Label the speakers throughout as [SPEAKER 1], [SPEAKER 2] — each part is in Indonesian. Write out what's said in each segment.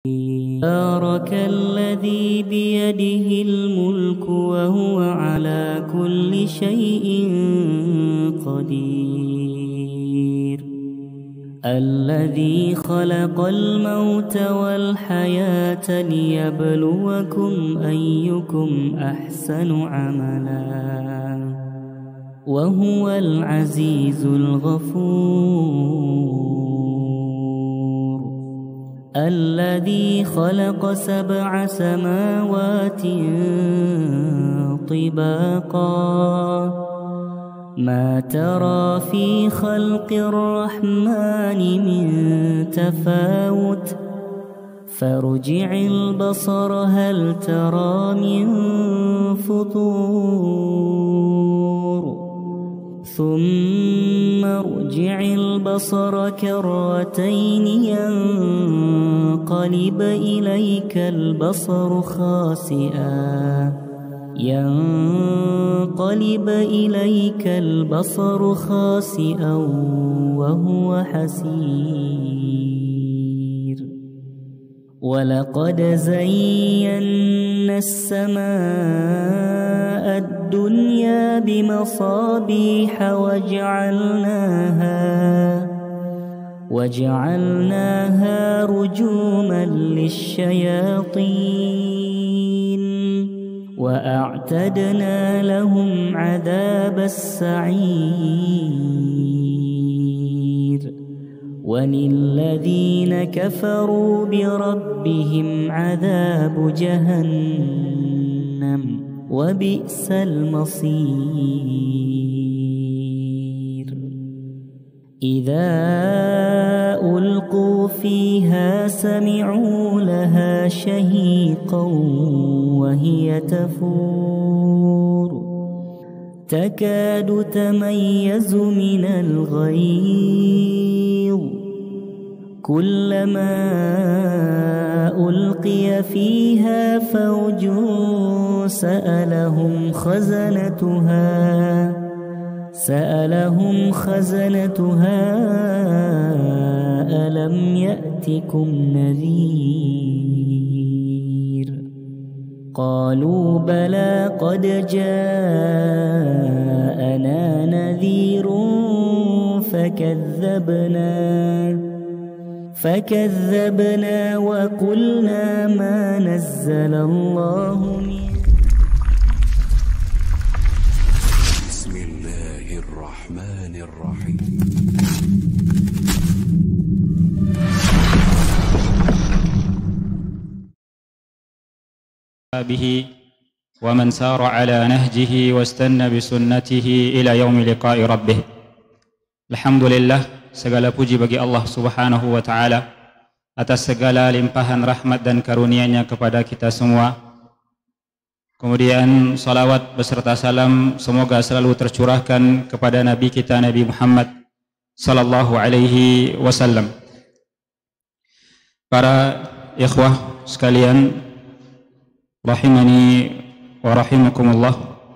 [SPEAKER 1] تبارك الذي بيده الملك وهو على كل شيء قدير الذي خلق الموت والحياة ليبلوكم أيكم أحسن عملا وهو العزيز الغفور الذي خلق 7 سماوات طباقا ما ترى في خلق الرحمن من تفاوت فارجع البصر هل ترى من فطور ثم ارجع البصر كرتين ينقلب إليك البصر خاسئا وهو حسير ولقد زينا السماء الدنيا بمصابيح وجعلناها رجوما للشياطين وأعتدنا لهم عذاب السعير وللذين كفروا بربهم عذاب جهنم وبئس المصير إذا ألقوا فيها سمعوا لها شهيقا وهي تفور تكاد تميز من الغيظ كلما ألقي فيها فوج سألهم خزنتها ألم يأتكم نذير قالوا بلى قد جاءنا نذير فكذبنا وقلنا ما نزل الله من
[SPEAKER 2] بسم الله الرحمن الرحيم
[SPEAKER 3] به ومن سار على نهجه واستنى بسنته إلى يوم لقاء ربه. Alhamdulillah, segala puji bagi Allah Subhanahu wa Ta'ala atas segala limpahan rahmat dan karunia-Nya kepada kita semua. Kemudian salawat beserta salam semoga selalu tercurahkan kepada Nabi kita Nabi Muhammad sallallahu alaihi wasallam. Para ikhwah sekalian, rahimani wa rahimakumullah.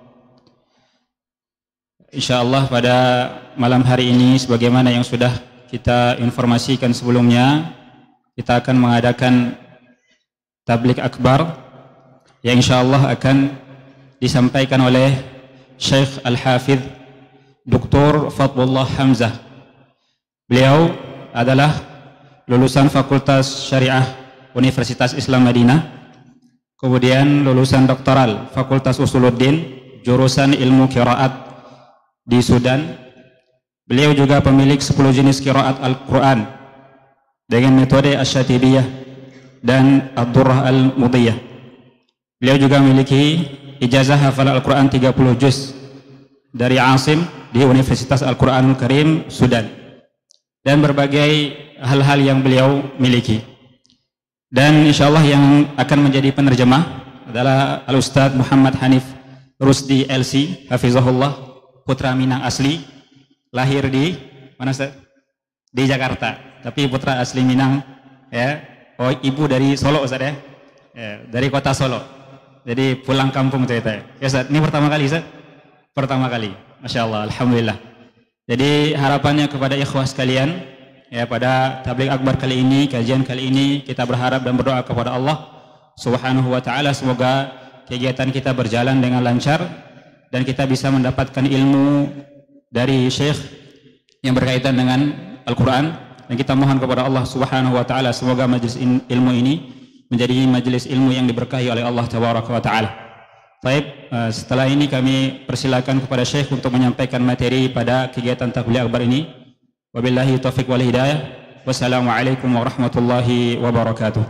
[SPEAKER 3] Insyaallah pada malam hari ini sebagaimana yang sudah kita informasikan sebelumnya, kita akan mengadakan tabligh akbar yang insyaallah akan disampaikan oleh Syekh Al-Hafidh Dr. Fadlullah Hamzah. Beliau adalah lulusan Fakultas Syariah Universitas Islam Madinah, kemudian lulusan doktoral Fakultas Usuluddin jurusan ilmu qiraat di Sudan. Beliau juga pemilik 10 jenis qiraat Al-Quran dengan metode Asy-Syatibiyah dan Ad-Durrah Al-Mudiyah. Beliau juga memiliki ijazah hafal Al-Quran 30 juz dari Asim di Universitas Al-Quranul Karim Sudan, dan berbagai hal-hal yang beliau miliki. Dan insyaallah yang akan menjadi penerjemah adalah Al-Ustadz Muhammad Hanif Rusdi LC Hafizahullah, putra Minang asli, lahir di mana Ustaz? Di Jakarta, tapi putra asli Minang ya. Oh, ibu dari Solo Ustaz ya? Ya, dari kota Solo. Jadi pulang kampung ceritanya. Ya Ustaz, ini pertama kali Ustaz? Pertama kali. Masya Allah, alhamdulillah. Jadi harapannya kepada ikhwah sekalian, ya pada tabligh akbar kali ini, kajian kali ini, kita berharap dan berdoa kepada Allah Subhanahu wa taala semoga kegiatan kita berjalan dengan lancar dan kita bisa mendapatkan ilmu dari Syekh yang berkaitan dengan Al-Qur'an, dan kita mohon kepada Allah Subhanahu wa taala semoga majelis ilmu ini menjadi majelis ilmu yang diberkahi oleh Allah Tabaraka wa taala. Baik, setelah ini kami persilakan kepada Syekh untuk menyampaikan materi pada kegiatan tabligh akbar ini. Wabillahi taufiq wal hidayah. Wassalamualaikum warahmatullahi wabarakatuh.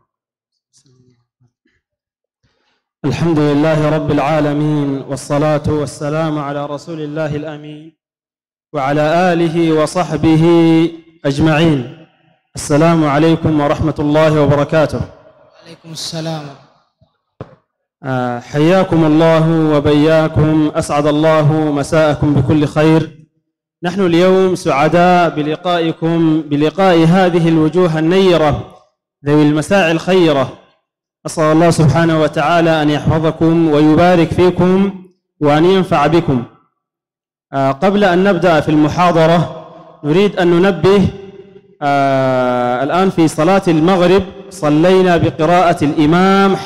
[SPEAKER 4] Alhamdulillahi rabbil alamin, wassalatu wassalamu ala rasulillahi al-amin wa ala alihi wa sahbihi ajma'in. Assalamu alaikum warahmatullahi wabarakatuh.
[SPEAKER 5] Waalaikumsalam.
[SPEAKER 4] حياكم الله وبياكم، أسعد الله مساءكم بكل خير. نحن اليوم سعداء بلقاء هذه الوجوه النيرة ذوي المساعي الخيرة. أسأل الله سبحانه وتعالى أن يحفظكم ويبارك فيكم وأن ينفع بكم. قبل أن نبدأ في المحاضرة نريد أن ننبه الآن في صلاة المغرب صلينا بقراءة الإمام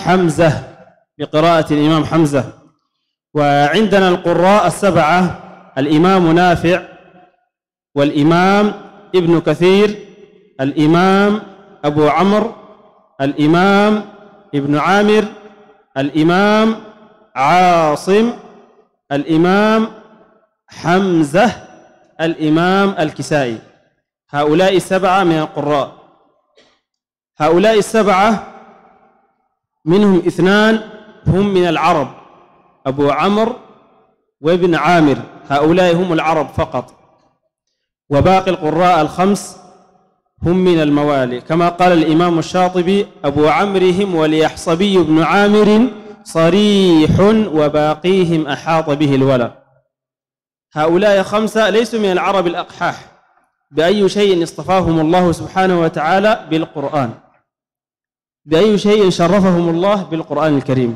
[SPEAKER 4] حمزة، وعندنا القراء السبعة: الإمام نافع، والإمام ابن كثير، الإمام أبو عمرو، الإمام ابن عامر، الإمام عاصم، الإمام حمزة، الإمام الكسائي. هؤلاء السبعة من القراء. هؤلاء السبعة منهم اثنان هم من العرب، أبو عمرو وابن عامر، هؤلاء هم العرب فقط، وباقي القراء الخمس هم من الموالي، كما قال الإمام الشاطبي: أبو عمرهم وليحصبي بن عامر صريح وباقيهم أحاط به الولى. هؤلاء خمسة ليسوا من العرب الأقحاح، بأي شيء اصطفاهم الله سبحانه وتعالى؟ بالقرآن. بأي شيء شرفهم الله؟ بالقرآن الكريم.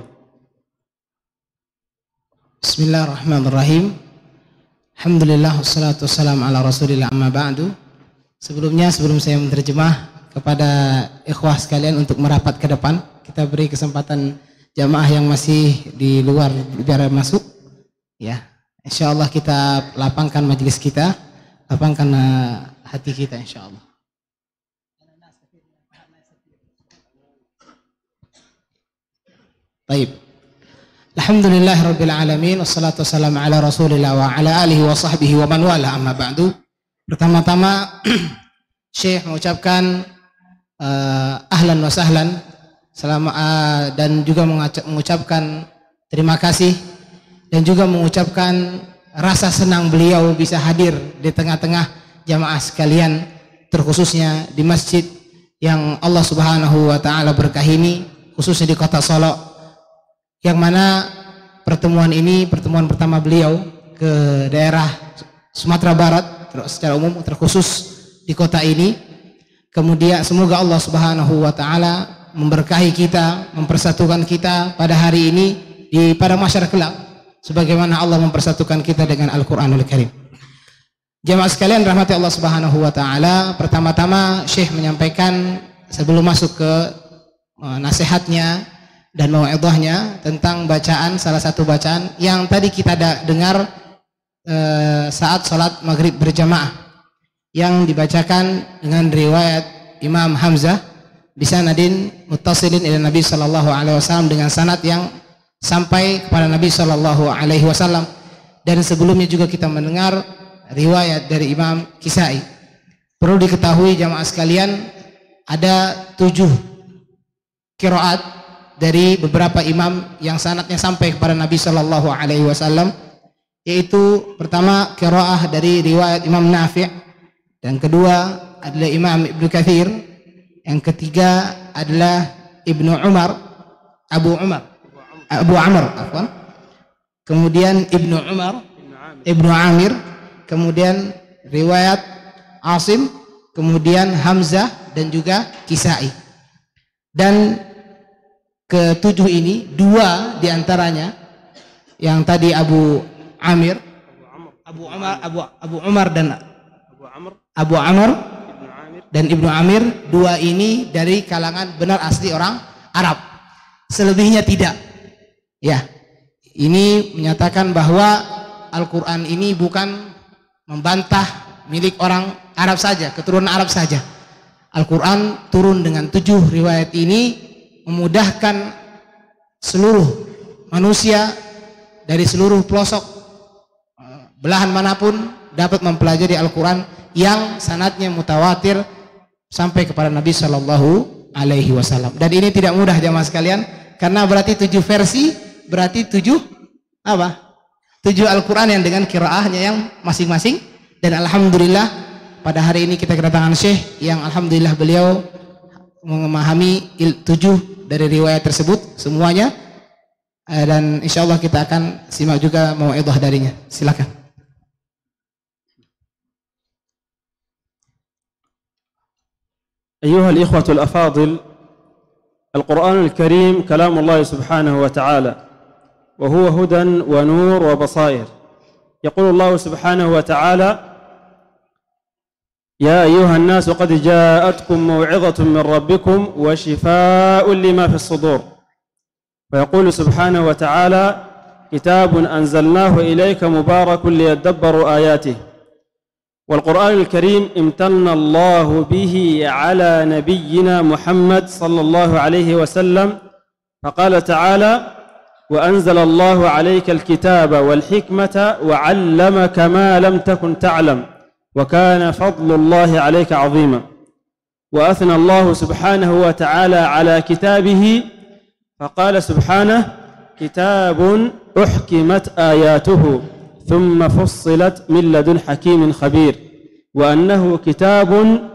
[SPEAKER 5] Bismillahirrahmanirrahim. Alhamdulillah wassalatu wassalamu ala rasulillah, amma ba'du. Sebelum saya menerjemah kepada ikhwah sekalian untuk merapat ke depan, kita beri kesempatan jamaah yang masih di luar biar masuk. Ya, insyaallah kita lapangkan majelis kita, lapangkan hati kita insyaallah. Baik. Alhamdulillahirabbil alamin, wassalatu wassalamu ala rasulillah wa ala alihi wa sahbihi wa man wala, amma ba'du. Pertama-tama Syekh mengucapkan ahlan wa sahlan dan juga mengucapkan terima kasih dan juga mengucapkan rasa senang beliau bisa hadir di tengah-tengah jamaah sekalian, terkhususnya di masjid yang Allah Subhanahu wa taala berkahi ini, khususnya di Kota Solo, yang mana pertemuan ini pertemuan pertama beliau ke daerah Sumatera Barat secara umum, terkhusus di kota ini. Kemudian semoga Allah Subhanahu wa taala memberkahi kita, mempersatukan kita pada hari ini pada mahsyar kelak sebagaimana Allah mempersatukan kita dengan Al-Qur'anul Karim. Jemaah sekalian rahmati Allah Subhanahu wa taala, pertama-tama Syekh menyampaikan sebelum masuk ke nasihatnya dan mau'idhahnya tentang bacaan, salah satu bacaan yang tadi kita dengar saat sholat maghrib berjamaah, yang dibacakan dengan riwayat Imam Hamzah bisanadin muttasilin ila Nabi sallallahu alaihi wasallam, dengan sanad yang sampai kepada Nabi sallallahu alaihi wasallam. Dan sebelumnya juga kita mendengar riwayat dari Imam Kisai. Perlu diketahui jamaah sekalian, ada 7 qiraat dari beberapa imam yang sanadnya sampai kepada Nabi sallallahu alaihi wasallam, yaitu pertama qiraah dari riwayat Imam Nafi', yang kedua adalah Imam Ibnu Katsir, yang ketiga adalah Abu Amr, kemudian Ibnu Amir, kemudian riwayat Asim, kemudian Hamzah dan juga Kisai. Dan ke-7 ini 2 diantaranya yang tadi Abu Amr dan Abu Amr dan Ibnu Amir, dua ini dari kalangan benar asli orang Arab. Selebihnya tidak. Ya, ini menyatakan bahwa Al-Quran ini bukan membantah milik orang Arab saja, keturunan Arab saja. Al-Quran turun dengan 7 riwayat ini memudahkan seluruh manusia dari seluruh pelosok belahan manapun dapat mempelajari Al-Quran yang sanadnya mutawatir sampai kepada Nabi Shallallahu Alaihi Wasallam. Dan ini tidak mudah jamaah sekalian, karena berarti 7 versi, berarti 7 apa? 7 Al-Quran yang dengan qiraahnya yang masing-masing. Dan alhamdulillah pada hari ini kita kedatangan Syekh yang alhamdulillah beliau memahami 7 dari riwayat tersebut semuanya, dan insyaallah kita akan simak juga mau'idhah darinya. Silakan.
[SPEAKER 4] أيها الإخوة الأفاضل، القرآن الكريم كلام الله سبحانه وتعالى، وهو هدى ونور وبصائر. يقول الله سبحانه وتعالى: يا أيها الناس قد جاءتكم موعظة من ربكم وشفاء لما في الصدور. ويقول سبحانه وتعالى: كتاب أنزلناه إليك مبارك ليدبروا آياته. والقرآن الكريم امتن الله به على نبينا محمد صلى الله عليه وسلم، فقال تعالى: وأنزل الله عليك الكتاب والحكمة وعلمك ما لم تكن تعلم وكان فضل الله عليك عظيما. وأثنى الله سبحانه وتعالى على كتابه فقال سبحانه: كتاب أحكمت آياته ثم فصلت من لدن حكيم خبير، وأنه كتاب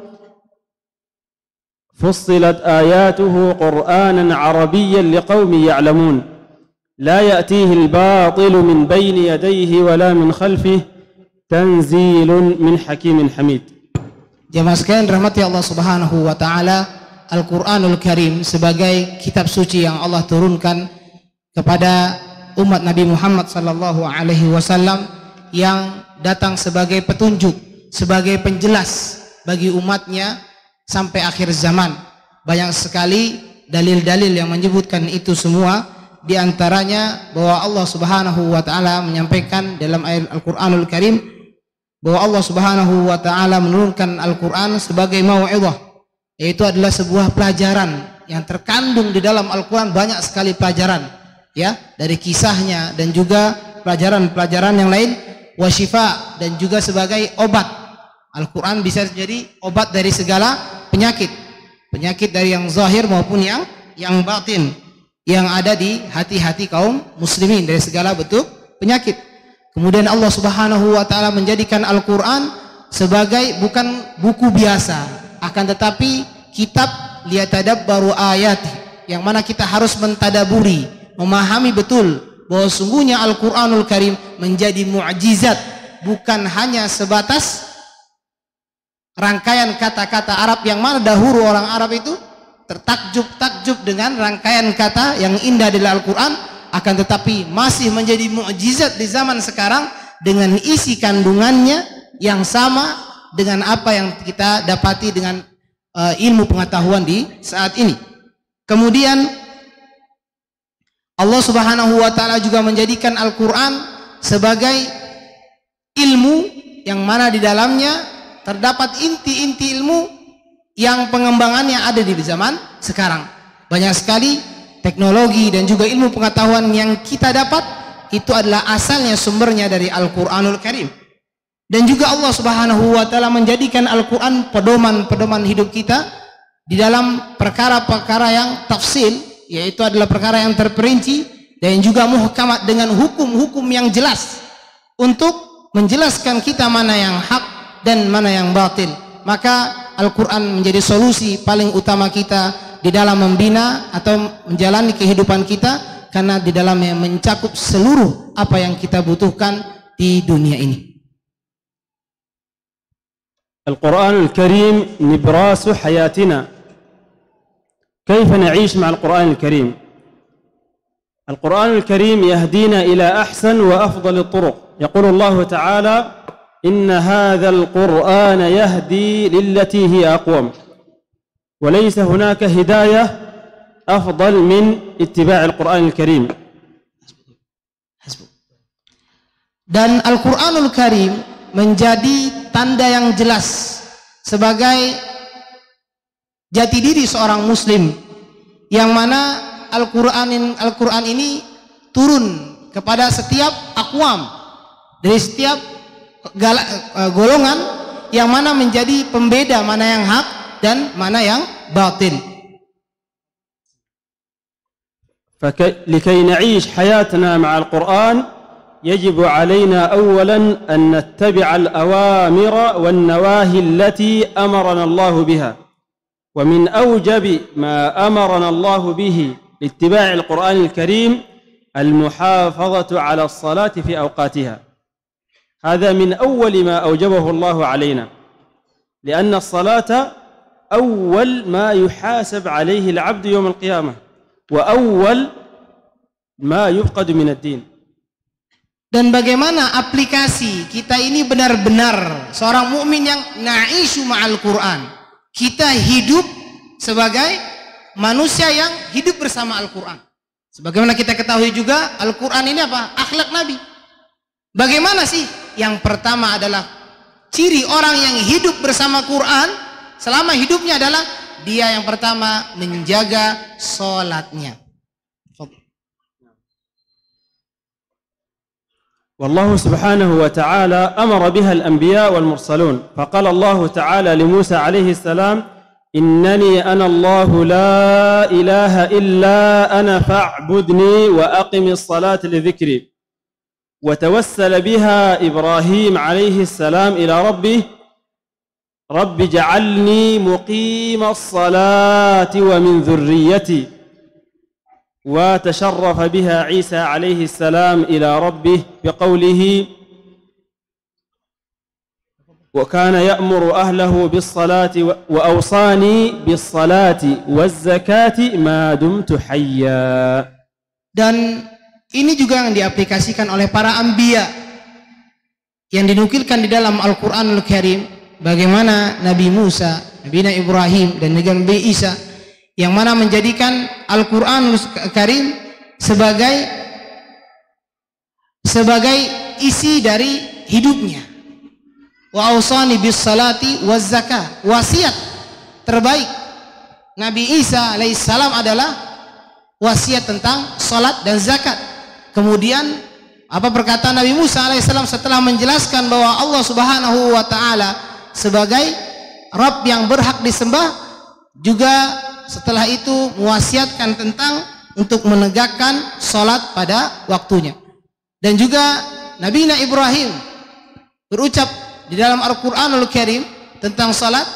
[SPEAKER 4] فصلت آياته قرآنا عربيا لقوم يعلمون لا يأتيه الباطل من بين يديه ولا من خلفه تنزيل من حكيم حميد.
[SPEAKER 5] Jemaah sekalian rahmati Allah Subhanahu wa taala, Al-Qur'anul Karim sebagai kitab suci yang Allah turunkan kepada umat Nabi Muhammad sallallahu alaihi wasallam, yang datang sebagai petunjuk, sebagai penjelas bagi umatnya sampai akhir zaman. Banyak sekali dalil-dalil yang menyebutkan itu semua, di antaranya bahwa Allah Subhanahu wa taala menyampaikan dalam ayat Al-Qur'anul Karim bahwa Allah Subhanahu wa taala menurunkan Al-Qur'an sebagai mau'izah, yaitu adalah sebuah pelajaran yang terkandung di dalam Al-Qur'an. Banyak sekali pelajaran, ya, dari kisahnya dan juga pelajaran-pelajaran yang lain. Wasyifa, dan juga sebagai obat. Al-Quran bisa jadi obat dari segala penyakit, penyakit dari yang zahir maupun yang batin yang ada di hati-hati kaum muslimin, dari segala bentuk penyakit. Kemudian Allah Subhanahu wa taala menjadikan Al-Quran sebagai bukan buku biasa, akan tetapi kitab liyatadabbaru ayati, yang mana kita harus mentadaburi, memahami betul bahwa sungguhnya Al-Qur'anul Karim menjadi mukjizat, bukan hanya sebatas rangkaian kata-kata Arab, yang mana dahulu orang Arab itu tertakjub-takjub dengan rangkaian kata yang indah di Al-Qur'an, akan tetapi masih menjadi mukjizat di zaman sekarang dengan isi kandungannya yang sama dengan apa yang kita dapati dengan ilmu pengetahuan di saat ini. Kemudian Allah Subhanahu wa taala juga menjadikan Al-Qur'an sebagai ilmu yang mana di dalamnya terdapat inti-inti ilmu yang pengembangannya ada di zaman sekarang. Banyak sekali teknologi dan juga ilmu pengetahuan yang kita dapat, itu adalah asalnya sumbernya dari Al-Qur'anul Karim. Dan juga Allah Subhanahu wa taala menjadikan Al-Qur'an pedoman-pedoman hidup kita di dalam perkara-perkara yang tafsil, yaitu adalah perkara yang terperinci, dan juga muhkamat dengan hukum-hukum yang jelas untuk menjelaskan kita mana yang hak dan mana yang batil. Maka Al-Quran menjadi solusi paling utama kita di dalam membina atau menjalani kehidupan kita, karena di dalamnya mencakup seluruh apa yang kita butuhkan di dunia ini.
[SPEAKER 4] Al-Quranul Karim nibrasu hayatina. كيف نعيش مع القرآن الكريم؟ القرآن الكريم يهدينا إلى أحسن وأفضل الطرق. يقول الله تعالى: إن هذا القرآن يهدي للتي هي أقوم وليس هناك هداية أفضل من اتباع القرآن الكريم.
[SPEAKER 5] Dan Al-Quranul Karim menjadi tanda yang jelas sebagai jati diri seorang muslim, yang mana Al-Quran ini turun kepada setiap akwam, dari setiap golongan, yang mana menjadi pembeda mana yang hak dan mana yang batil.
[SPEAKER 4] فلكي نعيش حياتنا مع القرآن يجب علينا أولا أن نتبع الأوامر والنواهي التي أمرنا الله بها، ومن أوجب ما أمرنا الله به لاتباع القرآن الكريم المحافظة على الصلاة في أوقاتها. هذا من أول ما أوجبه الله علينا، لأن الصلاة أول ما يحاسب عليه العبد يوم القيامة وأول ما يفقد من الدين.
[SPEAKER 5] Dan bagaimana aplikasi kita ini benar-benar seorang mukmin yang na'ishu ma'al Quran. Kita hidup sebagai manusia yang hidup bersama Al-Quran. Sebagaimana kita ketahui juga, Al-Quran ini apa? Akhlak Nabi. Bagaimana sih? Yang pertama adalah ciri orang yang hidup bersama Quran selama hidupnya adalah dia yang pertama menjaga sholatnya.
[SPEAKER 4] والله سبحانه وتعالى أمر بها الأنبياء والمرسلون، فقال الله تعالى لموسى عليه السلام: إنني أنا الله لا إله إلا أنا فاعبدني وأقم الصلاة لذكري. وتوسل بها إبراهيم عليه السلام إلى ربه: رب اجعلني مقيم الصلاة ومن ذريتي. وتشرف بها عيسى عليه السلام إلى ربه بقوله: وكان يأمر أهله بالصلاة وأوصاني بالصلاة والزكاة ما دمت حيا.
[SPEAKER 5] Dan ini juga yang diaplikasikan oleh para anbiya yang dinukilkan di dalam Al-Quranul Karim, bagaimana Nabi Musa, Nabi Ibrahim, dan Nabi Isa, yang mana menjadikan Al-Quran Karim sebagai isi dari hidupnya. Wa awsani bis salati waz zakah. Wasiat terbaik Nabi Isa alaihissalam adalah wasiat tentang salat dan zakat. Kemudian apa perkataan Nabi Musa alaihissalam setelah menjelaskan bahwa Allah Subhanahu wa taala sebagai Rabb yang berhak disembah, juga setelah itu mewasiatkan tentang untuk menegakkan salat pada waktunya. Dan juga Nabi Ibrahim berucap di dalam Al-Quranul Karim tentang salat,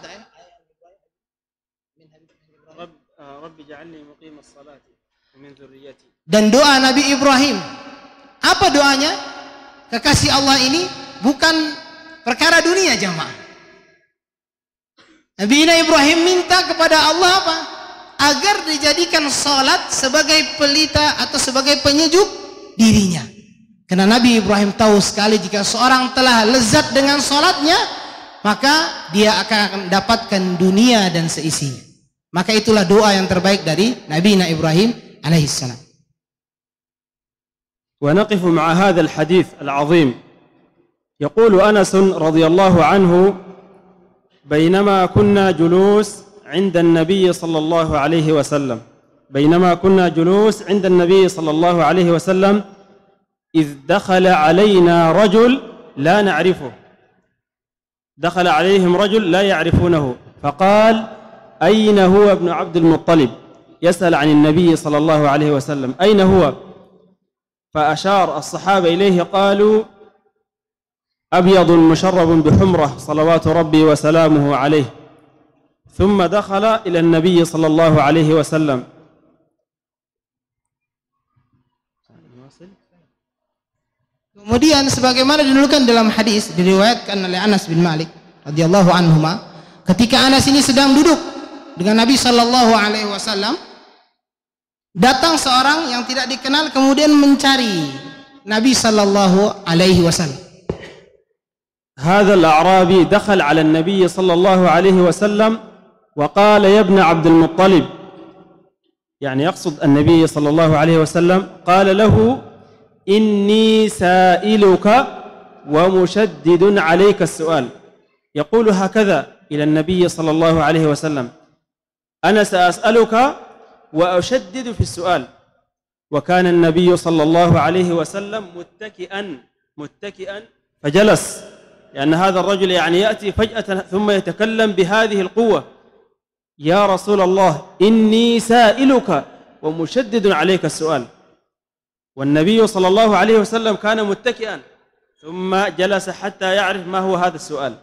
[SPEAKER 5] dan doa Nabi Ibrahim. Apa doanya? Kekasih Allah ini bukan perkara dunia, jamaah. Nabi Ibrahim minta kepada Allah apa? Agar dijadikan salat sebagai pelita atau sebagai penyejuk dirinya. Karena Nabi Ibrahim tahu sekali jika seorang telah lezat dengan salatnya, maka dia akan mendapatkan dunia dan seisinya. Maka itulah doa yang terbaik dari Nabi Ibrahim alaihissalam.
[SPEAKER 4] ونقف مع هذا الحديث العظيم. يقول أنس رضي الله عنه: بينما كنا جلوس عند النبي صلى الله عليه وسلم إذ دخل علينا رجل لا نعرفه، دخل عليهم رجل لا يعرفونه، فقال: أين هو ابن عبد المطلب؟ يسأل عن النبي صلى الله عليه وسلم: أين هو؟ فأشار الصحابة إليه، قالوا: أبيض مشرب بحمرة صلوات ربي وسلامه عليه. ثم دخل إلى النبي صلى الله عليه وسلم.
[SPEAKER 5] Kemudian sebagaimana dinukilkan dalam hadis diriwayatkan oleh Anas bin Malik radhiyallahu anhuma, ketika Anas ini sedang duduk dengan Nabi sallallahu alaihi wasallam, datang seorang yang tidak dikenal kemudian mencari Nabi sallallahu alaihi wasallam.
[SPEAKER 4] هذا الأعرابي دخل على النبي صلى الله عليه وسلم وقال يا ابن عبد المطلب، يعني يقصد النبي صلى الله عليه وسلم، قال له إني سائلك ومشدد عليك السؤال. يقول هكذا إلى النبي صلى الله عليه وسلم: أنا سأسألك وأشدد في السؤال. وكان النبي صلى الله عليه وسلم متكئا فجلس، لأن هذا الرجل يعني يأتي فجأة ثم يتكلم بهذه القوة: يا رسول الله إني سائلك ومشدد عليك السؤال. والنبي صلى الله عليه وسلم كان متكئا ثم جلس حتى يعرف ما هو هذا السؤال.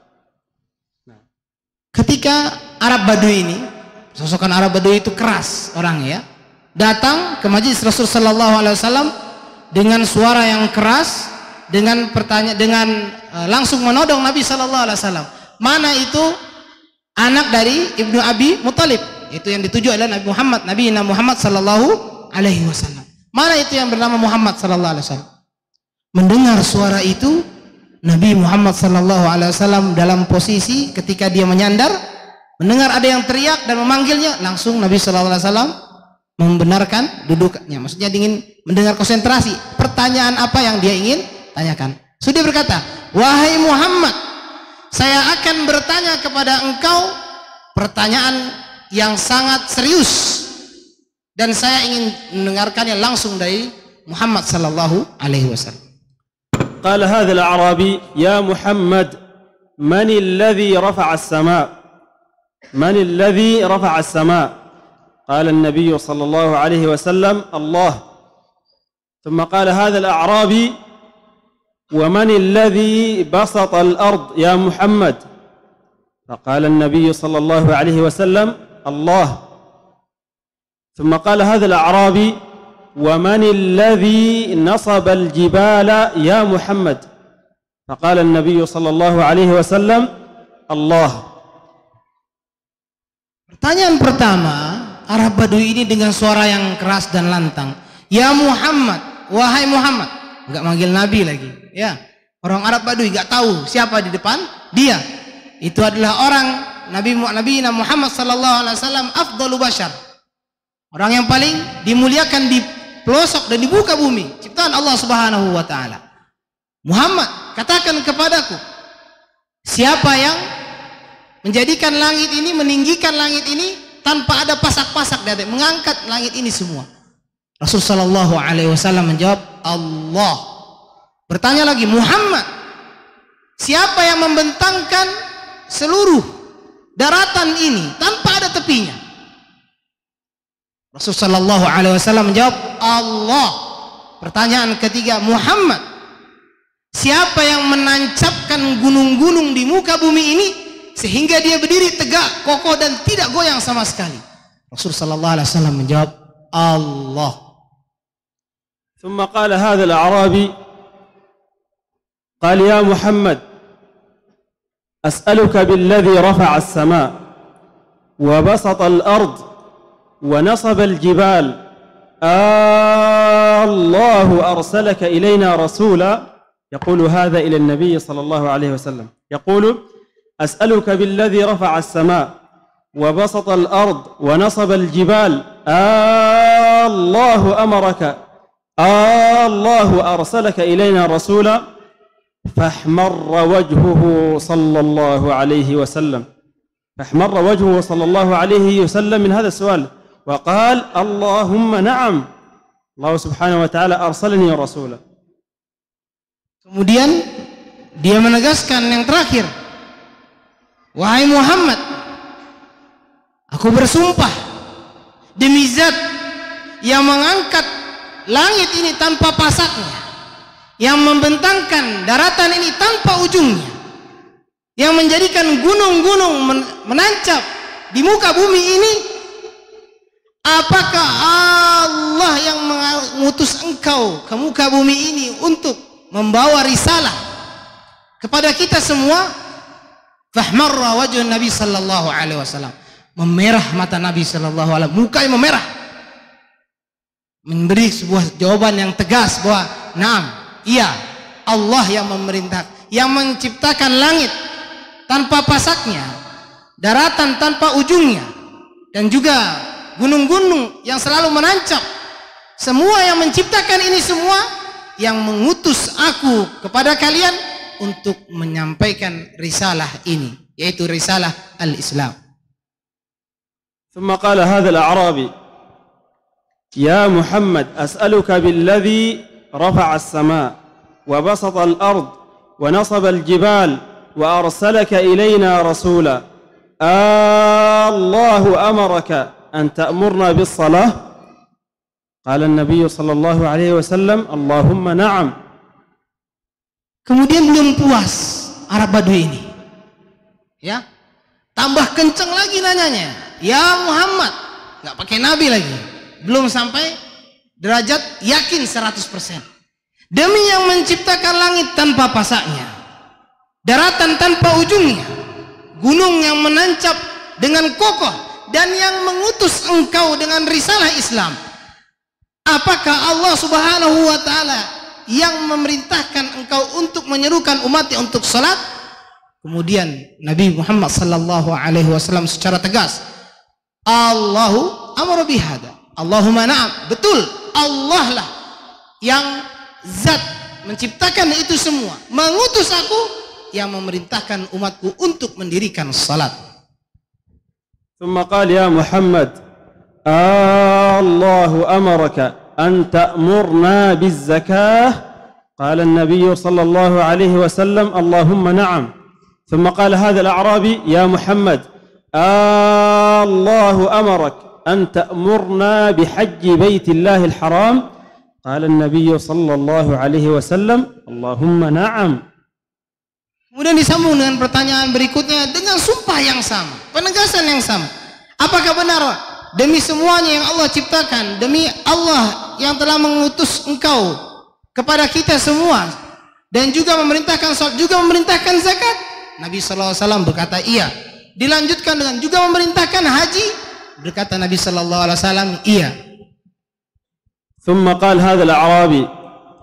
[SPEAKER 5] Ketika Arab Badui ini, sosokan Arab Badui itu keras orangnya, datang ke majelis Rasul sallallahu alaihi wasallam dengan suara yang keras, dengan langsung menodong Nabi sallallahu alaihi wasallam. Mana itu anak dari Ibnu Abi Muthalib? Itu yang dituju adalah Nabi Muhammad sallallahu alaihi wasallam. Mana itu yang bernama Muhammad sallallahu alaihi wasallam? Mendengar suara itu, Nabi Muhammad sallallahu alaihi wasallam dalam posisi ketika dia menyandar, mendengar ada yang teriak dan memanggilnya, langsung Nabi sallallahu alaihi wasallam membenarkan duduknya. Maksudnya ingin mendengar konsentrasi pertanyaan apa yang dia ingin tanyakan. Sudah berkata, wahai Muhammad, saya akan bertanya kepada engkau pertanyaan yang sangat serius dan saya ingin mendengarkannya langsung dari Muhammad sallallahu alaihi wasallam.
[SPEAKER 4] قال هذا الأعرابي: يا محمد، من الذي رفع السماء؟ من الذي رفع السماء؟ قال النبي صلى الله عليه وسلم: الله. ثم قال هذا الأعرابي: ومن الذي بسط الأرض يا محمد؟ فقال النبي صلى الله عليه وسلم: الله. ثم قال هذا الأعرابي: ومن الذي نصب الجبال يا محمد؟ فقال النبي صلى الله عليه وسلم: الله.
[SPEAKER 5] Pertanyaan pertama, Arab Badui ini dengan suara yang keras dan lantang, ya Muhammad, wahai Muhammad. Enggak manggil Nabi lagi, ya. Orang Arab Badui enggak tahu siapa di depan dia. Itu adalah orang Nabi Muhammad sallallahu alaihi wasallam, afdalu bashar. Orang yang paling dimuliakan di pelosok dan di muka bumi ciptaan Allah Subhanahu wa taala. Muhammad, katakan kepadaku, siapa yang menjadikan langit ini, meninggikan langit ini tanpa ada pasak-pasak dari mengangkat langit ini semua? Rasul sallallahu alaihi wasallam menjawab, Allah. Bertanya lagi, Muhammad, siapa yang membentangkan seluruh daratan ini tanpa ada tepinya? Rasul sallallahu alaihi wasallam menjawab, Allah. Pertanyaan ketiga, Muhammad, siapa yang menancapkan gunung-gunung di muka bumi ini sehingga dia berdiri tegak, kokoh dan tidak goyang sama sekali? Rasul sallallahu alaihi wasallam menjawab, Allah.
[SPEAKER 4] ثم قال هذا الأعرابي: قال يا محمد، أسألك بالذي رفع السماء وبسط الأرض ونصب الجبال، الله أرسلك إلينا رسولا؟ يقول هذا إلى النبي صلى الله عليه وسلم، يقول: أسألك بالذي رفع السماء وبسط الأرض ونصب الجبال، الله أمرك، الله أرسلك إلينا رسولا؟ فاحمر وجهه صلى الله عليه وسلم، فاحمر وجهه صلى الله عليه وسلم من هذا السؤال، وقال: اللهم نعم، الله سبحانه وتعالى أرسلني رسولا.
[SPEAKER 5] Kemudian dia menegaskan yang terakhir, wahai Muhammad, aku bersumpah demi zat yang mengangkat langit ini tanpa pasaknya, yang membentangkan daratan ini tanpa ujungnya, yang menjadikan gunung-gunung menancap di muka bumi ini, apakah Allah yang mengutus engkau ke muka bumi ini untuk membawa risalah kepada kita semua? Fahmarra wajh Nabi sallallahu alaihi wasallam, memerah mata Nabi sallallahu alaihi wasallam, mukanya memerah, memberi sebuah jawaban yang tegas bahwa, "Naam, iya, Allah yang memerintah, yang menciptakan langit tanpa pasaknya, daratan tanpa ujungnya, dan juga gunung-gunung yang selalu menancap. Semua yang menciptakan ini semua yang mengutus aku kepada kalian untuk menyampaikan risalah ini, yaitu risalah al-Islam.
[SPEAKER 4] ثم قال هذا الأعرابي يا محمد أسألك بالذي رفع السماء وبسط الأرض ونصب الجبال وأرسلك إلينا رسولا الله أمرك أن تأمرنا بالصلاة قال النبي صلى الله عليه وسلم اللهم نعم.
[SPEAKER 5] Kemudian belum puas Arab Badui ini, ya, tambah kenceng lagi nanyanya, ya Muhammad, nggak pakai nabi lagi, belum sampai derajat yakin 100%. Demi yang menciptakan langit tanpa pasaknya, daratan tanpa ujungnya, gunung yang menancap dengan kokoh, dan yang mengutus engkau dengan risalah Islam. Apakah Allah Subhanahu wa Ta'ala yang memerintahkan engkau untuk menyerukan umatnya untuk salat? Kemudian Nabi Muhammad sallallahu alaihi wasallam secara tegas, Allahu amara bihada. Allahumma na'am. Betul, Allah lah yang zat menciptakan itu semua, mengutus aku yang memerintahkan umatku untuk mendirikan salat.
[SPEAKER 4] ثم قال يا محمد الله أمرك أن تأمرنا بالزكاة قال النبي صلى الله عليه وسلم اللهم نعم. ثم قال هذا الأعرابي يا محمد الله أمرك أن تأمرنا بحج بيت الله الحرام قال النبي صلى الله عليه وسلم اللهم نعم.
[SPEAKER 5] Kemudian disambung dengan pertanyaan berikutnya dengan sumpah yang sama, penegasan yang sama. Apakah benar demi semuanya yang Allah ciptakan, demi Allah yang telah mengutus engkau kepada kita semua, dan juga memerintahkan salat, juga memerintahkan zakat? Nabi SAW berkata iya. Dilanjutkan dengan juga memerintahkan haji, berkata Nabi SAW iya.
[SPEAKER 4] ثم قال هذا الأعرابي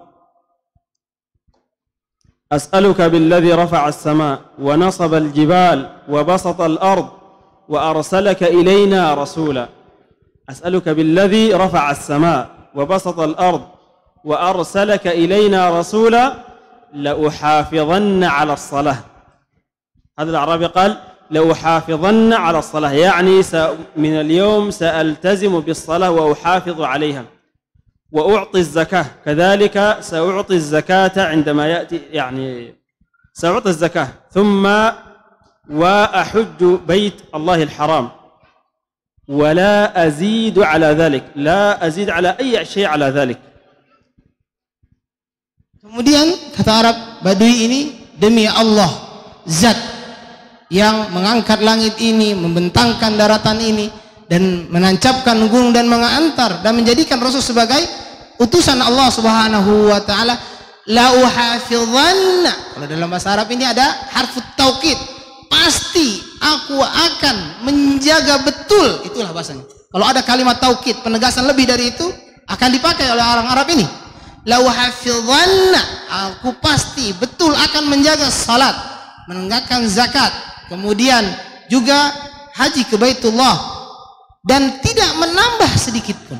[SPEAKER 4] أسألك بالذي رفع السماء ونصب الجبال وبسط الأرض وأرسلك إلينا رسولا أسألك بالذي رفع السماء وبسط الأرض وأرسلك إلينا رسولا لأحافظن على الصلاة. هذا الأعرابي قال لأحافظن على الصلاة، يعني من اليوم سألتزم بالصلاة وأحافظ عليها، وأعطي الزكاة كذلك، سأعطي الزكاة عندما يأتي، يعني سأعطي الزكاة ثم وأحج بيت الله الحرام ولا أزيد على ذلك، لا أزيد على أي شيء على ذلك.
[SPEAKER 5] Kemudian kata Arab Badui ini, demi Allah zat yang mengangkat langit ini, membentangkan daratan ini, dan menancapkan gunung dan mengantar dan menjadikan Rasul sebagai utusan Allah Subhanahu wa Ta'ala, la uhafizanna. Kalau dalam bahasa Arab ini ada harfut taukid, pasti aku akan menjaga betul, itulah bahasanya. Kalau ada kalimat taukid, penegasan lebih dari itu akan dipakai oleh orang Arab ini. La uhafizanna, aku pasti betul akan menjaga salat, menegakkan zakat, kemudian juga haji ke Baitullah, dan tidak menambah sedikit pun.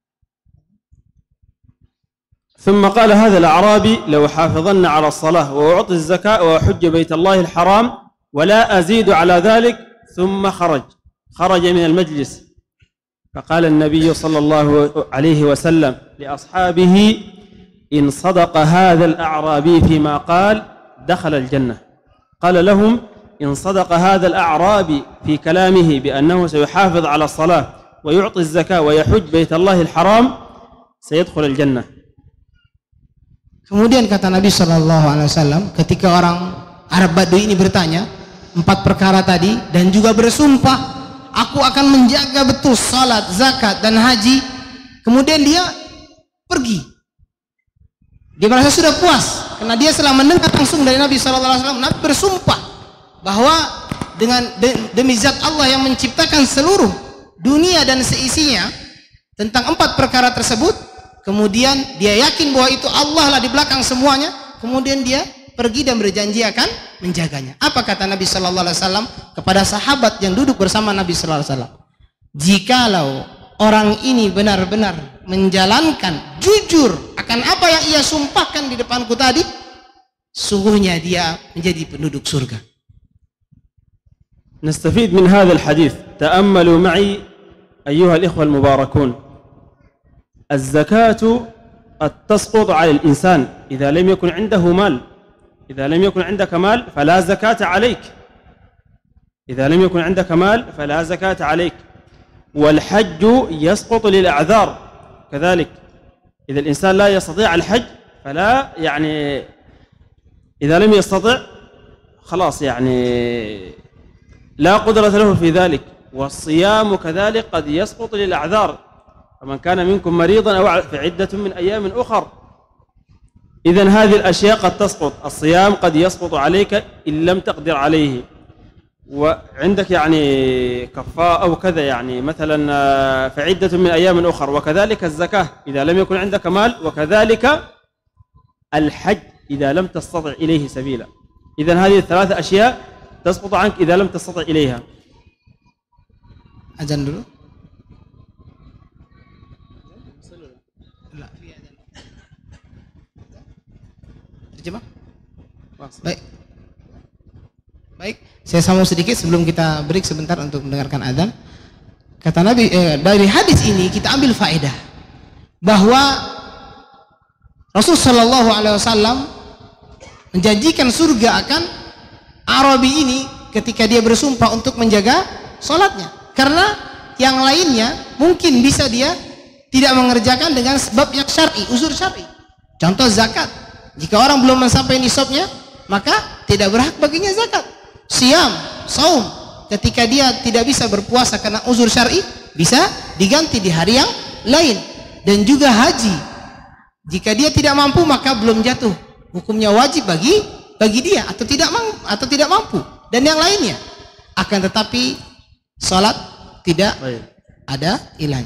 [SPEAKER 4] ثم قال هذا الأعرابي لو حافظن على الصلاة وأعطي الزكاة وأحج بيت الله الحرام ولا أزيد على ذلك، ثم خرج من المجلس، فقال النبي صلى الله عليه وسلم لأصحابه إن صدق هذا الأعرابي فيما قال دخل الجنة. قال لهم إن صدق هذا الأعرابي في كلامه بأنه سيحافظ على الصلاة ويعطي الزكاة ويحج بيت الله الحرام سيدخل الجنة.
[SPEAKER 5] Kemudian kata Nabi SAW, ketika orang Arab Badui ini bertanya 4 perkara tadi dan juga bersumpah, aku akan menjaga betul salat, zakat, dan haji. Kemudian dia pergi. Dia merasa sudah puas karena dia setelah mendengar langsung dari Nabi SAW. Nabi bersumpah bahwa demi zat Allah yang menciptakan seluruh dunia dan seisinya tentang 4 perkara tersebut. Kemudian dia yakin bahwa itu Allah lah di belakang semuanya. Kemudian dia pergi dan berjanji akan menjaganya. Apa kata Nabi sallallahu alaihi wasallam kepada sahabat yang duduk bersama Nabi sallallahu alaihi wasallam? Jikalau orang ini benar-benar menjalankan jujur akan apa yang ia sumpahkan di depanku tadi, sungguhnya dia menjadi penduduk surga.
[SPEAKER 4] نستفيد من هذا الحديث. تأملوا معي أيها الإخوة المباركون. الزكاة قد تسقط على الإنسان إذا لم يكن عنده مال. إذا لم يكن عندك مال فلا زكاة عليك. إذا لم يكن عندك مال فلا زكاة عليك. والحج يسقط للأعذار كذلك. إذا الإنسان لا يستطيع الحج فلا يعني إذا لم يستطع خلاص يعني لا قدرة له في ذلك. والصيام كذلك قد يسقط للأعذار، فمن كان منكم مريضا أو فعدة من أيام أخر. إذن هذه الأشياء قد تسقط. الصيام قد يسقط عليك إن لم تقدر عليه، وعندك يعني كفاء أو كذا يعني مثلا فعدة من أيام أخر. وكذلك الزكاة إذا لم يكن عندك مال، وكذلك الحج إذا لم تستطع إليه سبيلا. إذن هذه الثلاثة أشياء تسقط عنك إذا لم تستطع إليها.
[SPEAKER 5] Azan dulu. Terjemah. Baik. Baik, saya sambung sedikit sebelum kita break sebentar untuk mendengarkan azan. Kata Nabi, dari hadis ini kita ambil faedah bahwa Rasul sallallahu alaihi wasallam menjanjikan surga akan Arabi ini ketika dia bersumpah untuk menjaga salatnya. Karena yang lainnya mungkin bisa dia tidak mengerjakan dengan sebab yang syar'i, uzur syar'i. Contoh zakat. Jika orang belum sampai nisabnya, maka tidak berhak baginya zakat. Siam, saum, ketika dia tidak bisa berpuasa karena uzur syar'i, bisa diganti di hari yang lain. Dan juga haji, jika dia tidak mampu maka belum jatuh, hukumnya wajib bagi dia atau tidak mampu dan yang lainnya. Akan tetapi salat tidak ada ilahnya.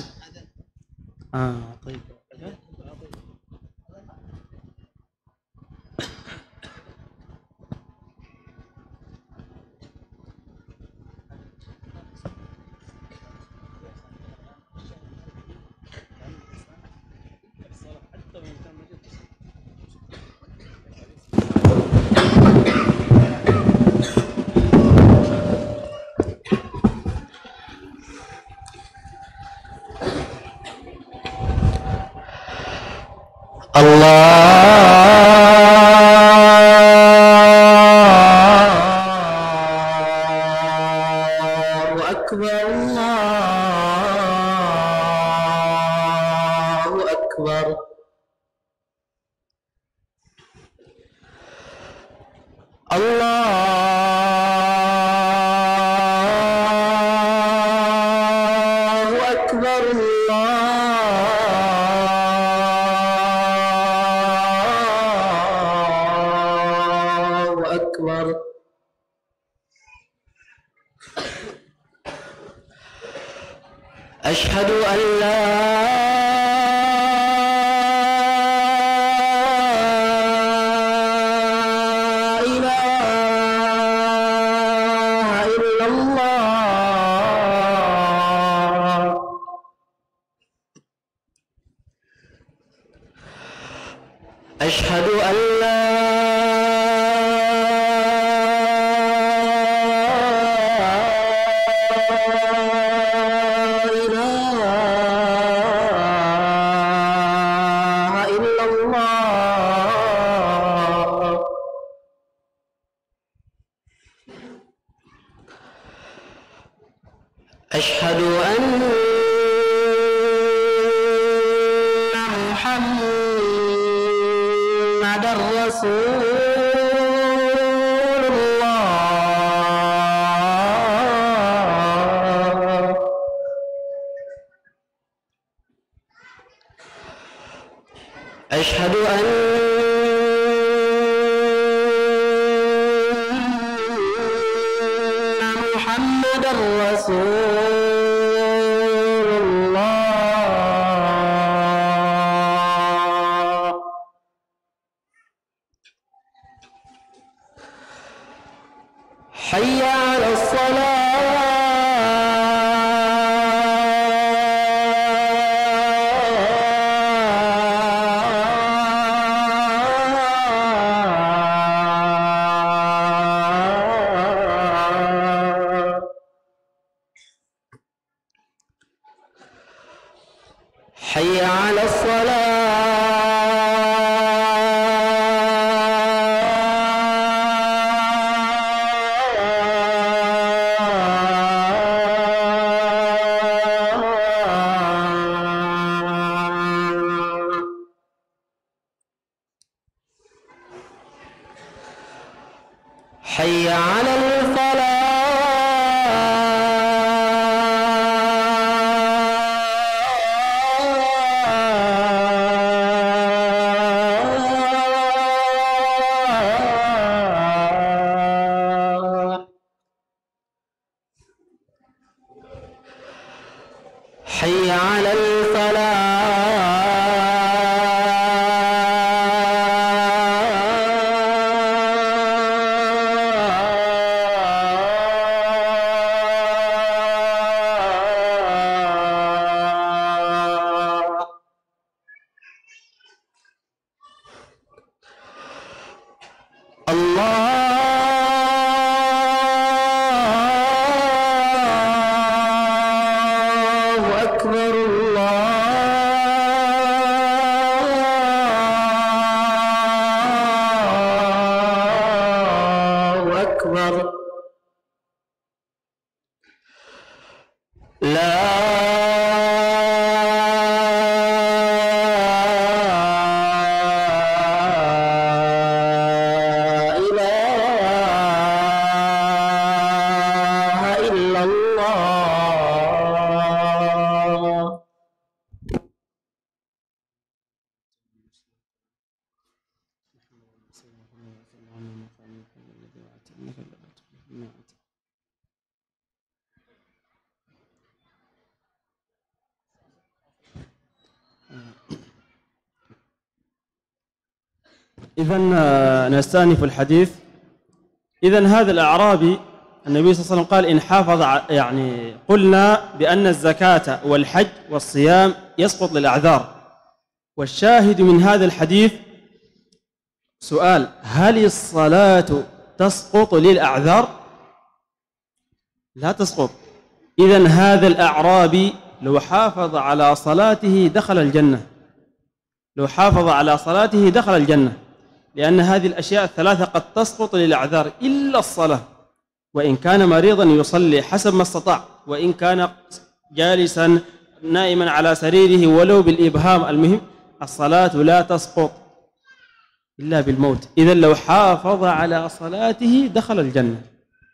[SPEAKER 1] Allahu Akbar, Allahu Akbar. Allahu Akbar, Allahu Akbar. Asyhadu an la ilaha illallah. Asyhadu an la ilaha illallah. Asyhadu anna Muhammadar Rasulullah. Asyhadu anna Muhammadar Rasulullah. حي على الصلاة حي على الصلاة حي على الفلاح حي على الفلاح الله أكبر الله أكبر لا إله إلا الله
[SPEAKER 4] إذن نستأنف الحديث. إذن هذا الأعرابي النبي صلى الله عليه وسلم قال إن حافظ يعني قلنا بأن الزكاة والحج والصيام يسقط للأعذار، والشاهد من هذا الحديث سؤال: هل الصلاة تسقط للأعذار؟ لا تسقط. إذن هذا الأعرابي لو حافظ على صلاته دخل الجنة، لو حافظ على صلاته دخل الجنة، لأن هذه الأشياء الثلاثة قد تسقط للأعذار إلا الصلاة، وإن كان مريضا يصلي حسب ما استطاع، وإن كان جالسا نائما على سريره ولو بالإبهام، المهم الصلاة لا تسقط إلا بالموت. إذن لو حافظ على صلاته دخل الجنة.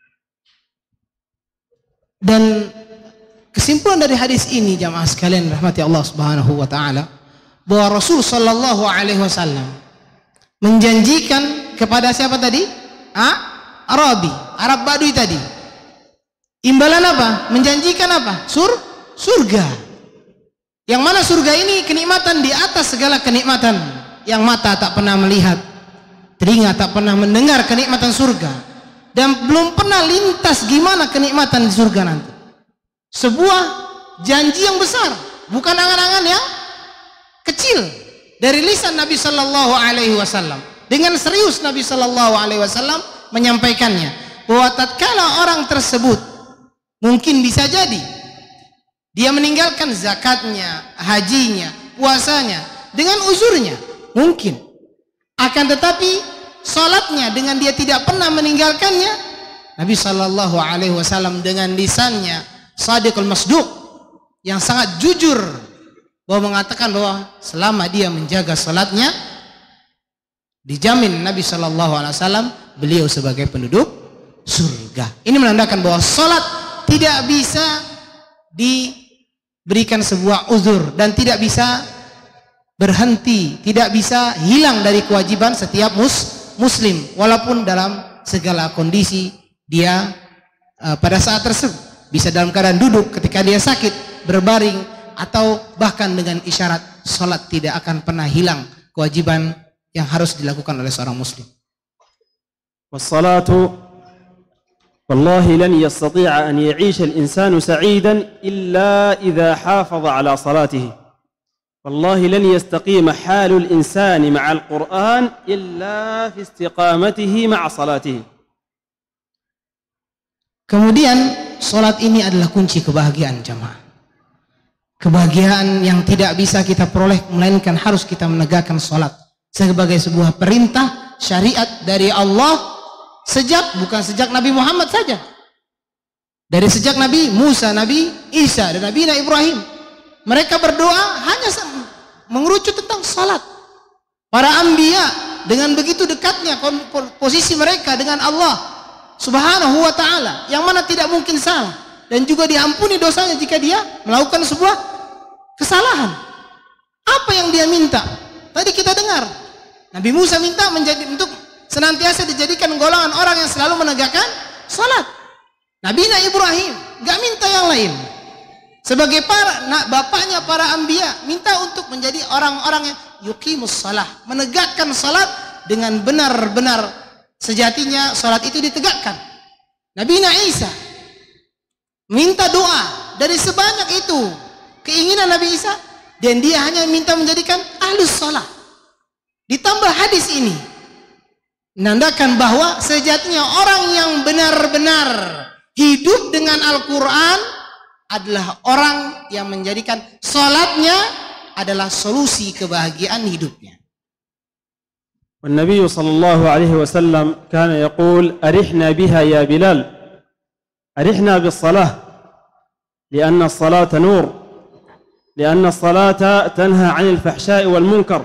[SPEAKER 5] Dan kesimpulan dari hadis ini jamaah sekalian rahmati Allah Subhanahu wa taala, bahwa Rasul sallallahu alaihi wasallam menjanjikan kepada siapa tadi? Arabi, Arab Badui tadi. Imbalan apa? Menjanjikan apa? Surga. Yang mana surga ini kenikmatan di atas segala kenikmatan yang mata tak pernah melihat, telinga tak pernah mendengar kenikmatan surga, dan belum pernah lintas gimana kenikmatan di surga nanti. Sebuah janji yang besar, bukan angan-angan yang kecil dari lisan Nabi Sallallahu Alaihi Wasallam. Dengan serius Nabi Sallallahu Alaihi Wasallam menyampaikannya, bahwa tatkala orang tersebut mungkin bisa jadi dia meninggalkan zakatnya, hajinya, puasanya dengan uzurnya, mungkin. Akan tetapi salatnya dengan dia tidak pernah meninggalkannya, Nabi Sallallahu Alaihi Wasallam dengan lisannya Shadiqul Masduq yang sangat jujur, bahwa mengatakan bahwa selama dia menjaga salatnya, dijamin Nabi Sallallahu Alaihi Wasallam beliau sebagai penduduk surga. Ini menandakan bahwa salat tidak bisa diberikan sebuah uzur dan tidak bisa berhenti, tidak bisa hilang dari kewajiban setiap muslim, walaupun dalam segala kondisi dia pada saat tersebut, bisa dalam keadaan duduk ketika dia sakit, berbaring, atau bahkan dengan isyarat, salat tidak akan pernah hilang kewajiban yang harus dilakukan oleh seorang muslim.
[SPEAKER 4] والصلاة والله لن يستطيع أن يعيش الإنسان سعيدا إلا إذا حافظ على صلاته. والله لن يستقيم حال الإنسان مع القرآن إلا في استقامته مع صلاته.
[SPEAKER 5] Kemudian salat ini adalah kunci kebahagiaan jamaah. Kebahagiaan yang tidak bisa kita peroleh melainkan harus kita menegakkan salat sebagai sebuah perintah syariat dari Allah bukan sejak Nabi Muhammad saja. Dari sejak Nabi Musa, Nabi Isa dan Nabi Ibrahim. Mereka berdoa hanya mengerucut tentang salat. Para anbiya dengan begitu dekatnya posisi mereka dengan Allah Subhanahu wa ta'ala, yang mana tidak mungkin salah dan juga diampuni dosanya jika dia melakukan sebuah kesalahan. Apa yang dia minta? Tadi kita dengar Nabi Musa minta untuk senantiasa dijadikan golongan orang yang selalu menegakkan salat. Nabi Ibrahim gak minta yang lain. Sebagai bapaknya para anbiya, minta untuk menjadi orang-orang yang yuqimus salah, menegakkan salat dengan benar-benar sejatinya salat itu ditegakkan. Nabi Isa minta doa dari sebanyak itu keinginan Nabi Isa, dan dia hanya minta menjadikan ahlus salah. Ditambah hadis ini menandakan bahwa sejatinya orang yang benar-benar hidup dengan Al-Quran adalah orang yang menjadikan salatnya adalah solusi kebahagiaan hidupnya.
[SPEAKER 4] والنبي صلى الله عليه وسلم كان يقول أرحنا بها يا بلال، أرحنا بالصلاة لأن الصلاة نور، لأن الصلاة تنهى عن الفحشاء والمنكر.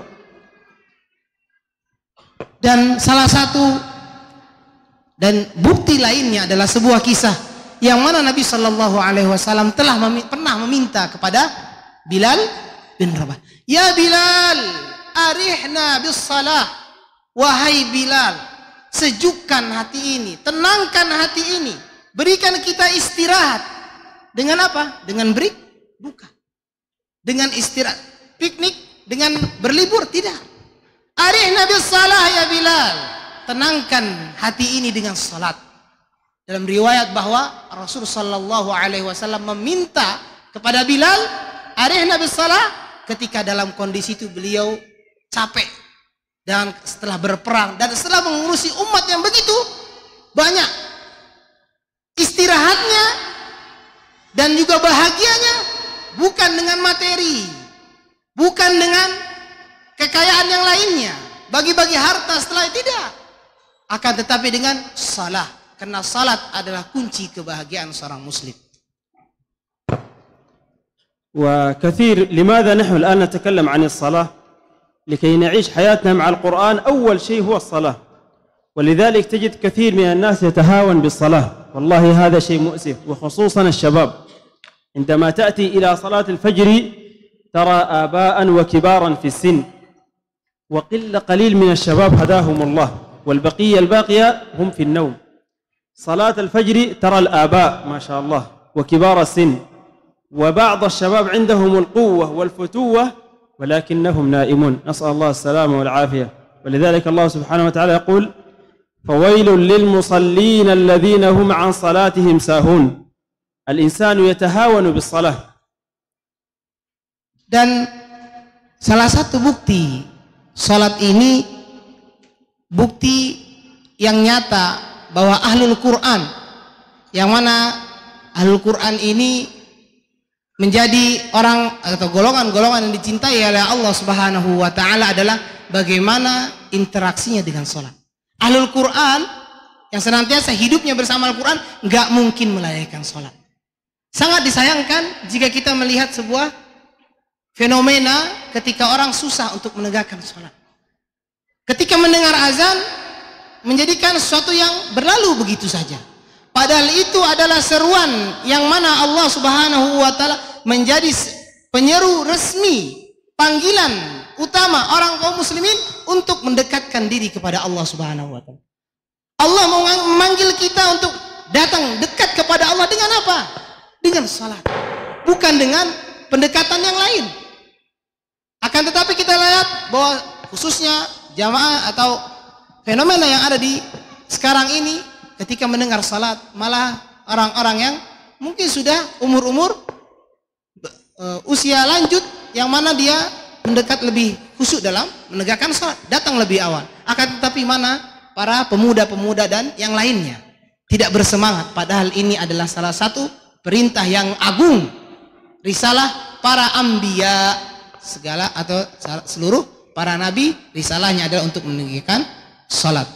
[SPEAKER 5] Dan salah satu dan bukti lainnya adalah sebuah kisah yang mana Nabi Shallallahu Alaihi Wasallam telah pernah meminta kepada Bilal bin Rabah, ya Bilal, arihna bis salah. Wahai Bilal, sejukkan hati ini, tenangkan hati ini, berikan kita istirahat. Dengan apa? Dengan bukan. Dengan istirahat, piknik, dengan berlibur, tidak. Arihna bis salah ya Bilal, tenangkan hati ini dengan salat. Dalam riwayat bahwa Rasulullah Shallallahu Alaihi Wasallam meminta kepada Bilal arihna bis salah ketika dalam kondisi itu beliau capek. Dan setelah berperang dan setelah mengurusi umat yang begitu banyak, istirahatnya dan juga bahagianya bukan dengan materi, bukan dengan kekayaan yang lainnya, bagi-bagi harta setelah itu, tidak, akan tetapi dengan salat, karena salat adalah kunci kebahagiaan seorang muslim.
[SPEAKER 4] وكثير لماذا نحن الآن نتكلم عن الصلاة؟ لكي نعيش حياتنا مع القرآن أول شيء هو الصلاة، ولذلك تجد كثير من الناس يتهاون بالصلاة. والله هذا شيء مؤسف، وخصوصا الشباب. عندما تأتي إلى صلاة الفجر ترى آباء وكبارا في السن، قليل من الشباب هداهم الله، والبقية الباقية هم في النوم. صلاة الفجر ترى الآباء ما شاء الله وكبار السن، وبعض الشباب عندهم القوة والفتوة ولكنهم نائمون، نسأل الله السلامة والعافية. ولذلك الله سبحانه وتعالى يقول فويل للمصلين الذين هم عن صلاتهم ساهون. الإنسان يتهاون بالصلاة.
[SPEAKER 5] Dan salah satu bukti salat ini, bukti yang nyata bahwa ahlul Quran, yang mana ahlul Quran ini menjadi orang atau golongan-golongan yang dicintai oleh Allah Subhanahu wa ta'ala adalah bagaimana interaksinya dengan sholat. Ahlul Quran yang senantiasa hidupnya bersama Al-Quran nggak mungkin melalaikan sholat. Sangat disayangkan jika kita melihat sebuah fenomena ketika orang susah untuk menegakkan sholat. Ketika mendengar azan menjadikan sesuatu yang berlalu begitu saja. Padahal itu adalah seruan yang mana Allah Subhanahu wa ta'ala menjadi penyeru resmi, panggilan utama orang kaum muslimin untuk mendekatkan diri kepada Allah Subhanahu wa ta'ala. Allah memanggil kita untuk datang dekat kepada Allah dengan apa? Dengan salat. Bukan dengan pendekatan yang lain. Akan tetapi kita lihat bahwa khususnya jamaah atau fenomena yang ada di sekarang ini, ketika mendengar salat, malah orang-orang yang mungkin sudah umur-umur usia lanjut, yang mana dia mendekat lebih khusyuk dalam menegakkan salat, datang lebih awal. Akan tetapi mana para pemuda-pemuda dan yang lainnya tidak bersemangat, padahal ini adalah salah satu perintah yang agung, risalah para anbiya segala atau seluruh para nabi, risalahnya adalah untuk menegakkan salat.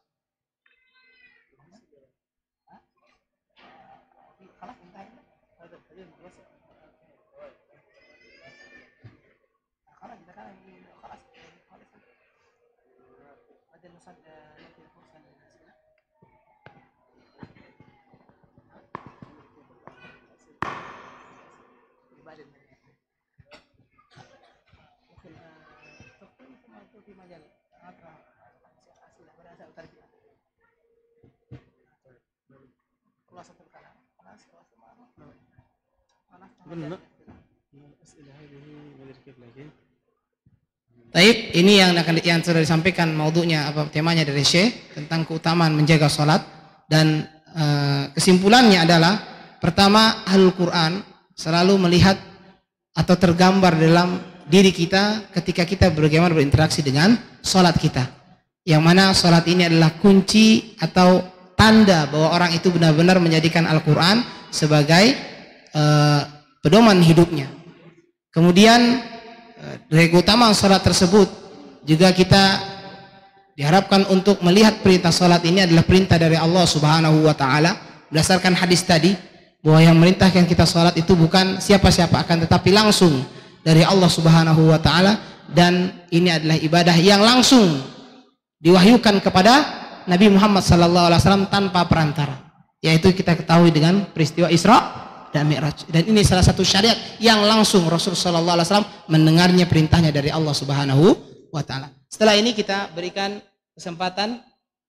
[SPEAKER 5] Taib, ini yang sudah disampaikan maudhu'nya, apa temanya dari Syekh tentang keutamaan menjaga salat, dan kesimpulannya adalah pertama, Ahlul Quran selalu melihat atau tergambar dalam diri kita ketika kita bagaimana berinteraksi dengan salat kita, yang mana salat ini adalah kunci atau tanda bahwa orang itu benar-benar menjadikan Al-Quran sebagai pedoman hidupnya. Kemudian dari keutamaan salat tersebut juga kita diharapkan untuk melihat perintah salat ini adalah perintah dari Allah Subhanahu wa taala, berdasarkan hadis tadi bahwa yang merintahkan kita salat itu bukan siapa-siapa, akan tetapi langsung dari Allah Subhanahu wa taala, dan ini adalah ibadah yang langsung diwahyukan kepada Nabi Muhammad sallallahu alaihi wasallam tanpa perantara, yaitu kita ketahui dengan peristiwa Isra dan Mi'raj. Dan ini salah satu syariat yang langsung Rasul sallallahu alaihi wasallam mendengarnya perintahnya dari Allah Subhanahu wa taala. Setelah ini kita berikan kesempatan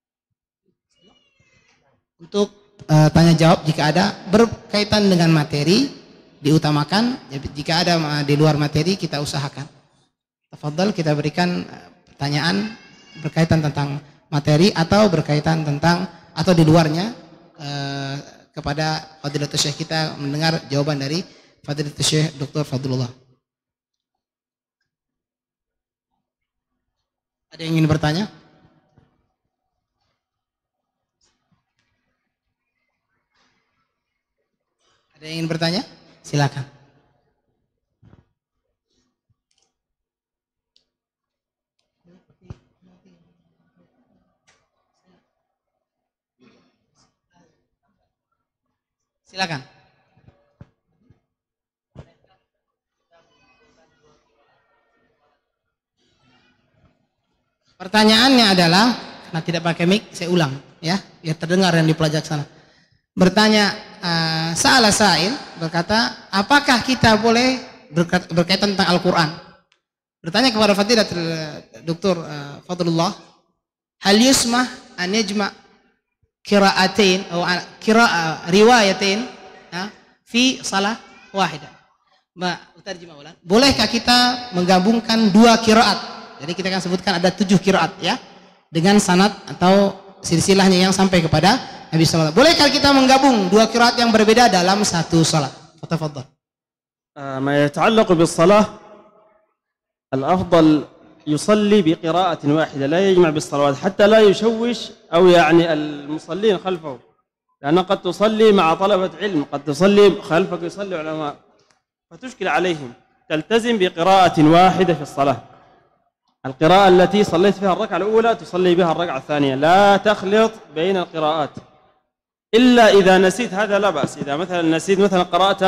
[SPEAKER 5] untuk tanya jawab, jika ada berkaitan dengan materi diutamakan, jika ada di luar materi kita usahakan. Tafadhal, kita berikan pertanyaan berkaitan tentang materi atau berkaitan tentang atau di luarnya kepada Fadilatul Syekh, kita mendengar jawaban dari Fadilatul Syekh Dr. Fadlullah. Ada yang ingin bertanya? Ada yang ingin bertanya? Silakan. Silakan. Pertanyaannya adalah, karena tidak pakai mic, saya ulang ya, biar terdengar yang di pelajar sana. Bertanya, Sa'ala Sa'il berkata, apakah kita boleh berkaitan tentang Al-Quran? Bertanya kepada Fadilatul Dr. Fadlullah, hal yusmah an yajma' qira'atain atau qira'a riwayatain fi salah wahidah. Bolehkah kita menggabungkan dua qiraat? Jadi kita akan sebutkan ada 7 qiraat ya, dengan sanad atau silsilahnya yang sampai kepada Nabi sallallahu alaihi wasallam. Bolehkah kita menggabung dua qiraat yang berbeda dalam satu salat? Tafadhal.
[SPEAKER 4] ما يتعلق بالصلاة الأفضل يصلي بقراءة واحدة، لا يجمع بالصلوات حتى لا يشوش أو يعني المصلين خلفه، لأن قد تصلي مع طلبة علم، قد تصلي خلفك يصلي علماء فتشكل عليهم. تلتزم بقراءة واحدة في الصلاة، القراءة التي صليت فيها الركعة الأولى تصلي بها الركعة الثانية، لا تخلط بين القراءات إلا إذا نسيت، هذا لا بأس. إذا مثلا نسيت مثلا قرأت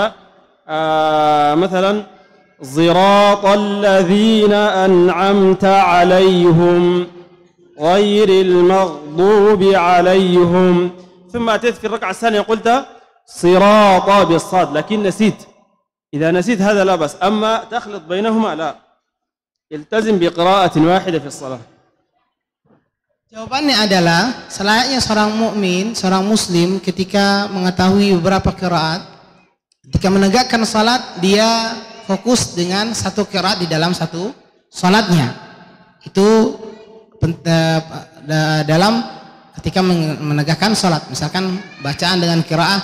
[SPEAKER 4] مثلا صراط الذين أنعمت عليهم غير المغضوب عليهم، ثم أتيت في الركعة الثانية قلت صراط بالصاد لكن نسيت، إذا نسيت هذا لا بأس. أما تخلط بينهما لا، التزم بقراءة واحدة في الصلاة.
[SPEAKER 5] Jawabannya adalah selayaknya seorang mukmin, seorang muslim ketika mengetahui beberapa qiraat, ketika menegakkan salat dia fokus dengan satu qiraat di dalam satu salatnya. Itu dalam ketika menegakkan sholat. Misalkan bacaan dengan qiraah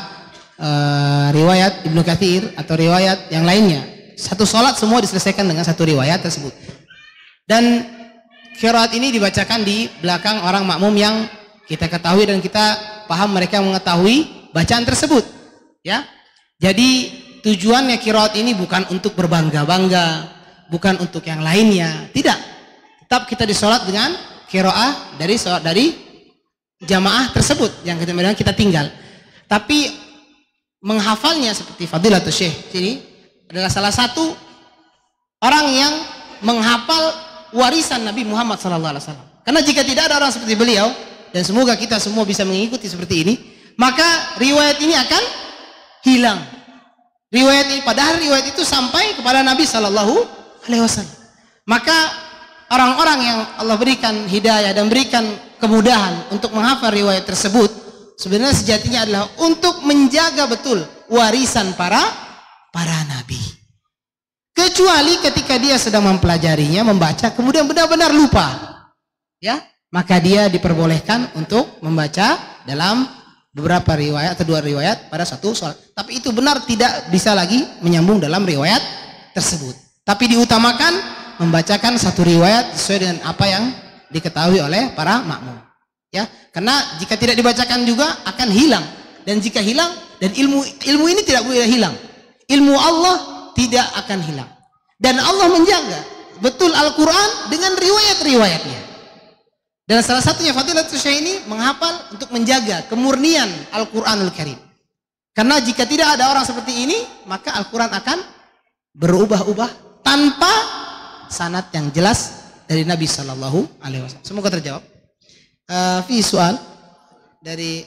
[SPEAKER 5] riwayat Ibnu Katsir atau riwayat yang lainnya. Satu sholat semua diselesaikan dengan satu riwayat tersebut. Dan qiraat ini dibacakan di belakang orang makmum yang kita ketahui dan kita paham mereka mengetahui bacaan tersebut. Ya, jadi tujuannya qiraat ini bukan untuk berbangga-bangga, bukan untuk yang lainnya, tidak. Tetap kita disolat dengan qiraah dari jamaah tersebut yang kemudian kita tinggal. Tapi menghafalnya seperti Fadilatul Syekh ini adalah salah satu orang yang menghafal warisan Nabi Muhammad SAW. Karena jika tidak ada orang seperti beliau, dan semoga kita semua bisa mengikuti seperti ini, maka riwayat ini akan hilang. Riwayat ini, padahal riwayat itu sampai kepada Nabi SAW. Maka orang-orang yang Allah berikan hidayah dan berikan kemudahan untuk menghafal riwayat tersebut, sebenarnya sejatinya adalah untuk menjaga betul warisan para nabi. Kecuali ketika dia sedang mempelajarinya, membaca, kemudian benar-benar lupa, ya, maka dia diperbolehkan untuk membaca dalam beberapa riwayat atau dua riwayat pada satu sholat. Tapi itu benar tidak bisa lagi menyambung dalam riwayat tersebut. Tapi diutamakan membacakan satu riwayat sesuai dengan apa yang diketahui oleh para makmum. Ya, karena jika tidak dibacakan juga akan hilang. Dan jika hilang, dan ilmu ini tidak boleh hilang. Ilmu Allah tidak akan hilang. Dan Allah menjaga betul Al-Quran dengan riwayat-riwayatnya. Dan salah satunya Fadilatul Syekh ini menghafal untuk menjaga kemurnian Al-Quranul Karim. Karena jika tidak ada orang seperti ini, maka Al-Quran akan berubah-ubah tanpa sanad yang jelas dari Nabi Sallallahu Alaihi Wasallam. Semoga terjawab. Fi soal dari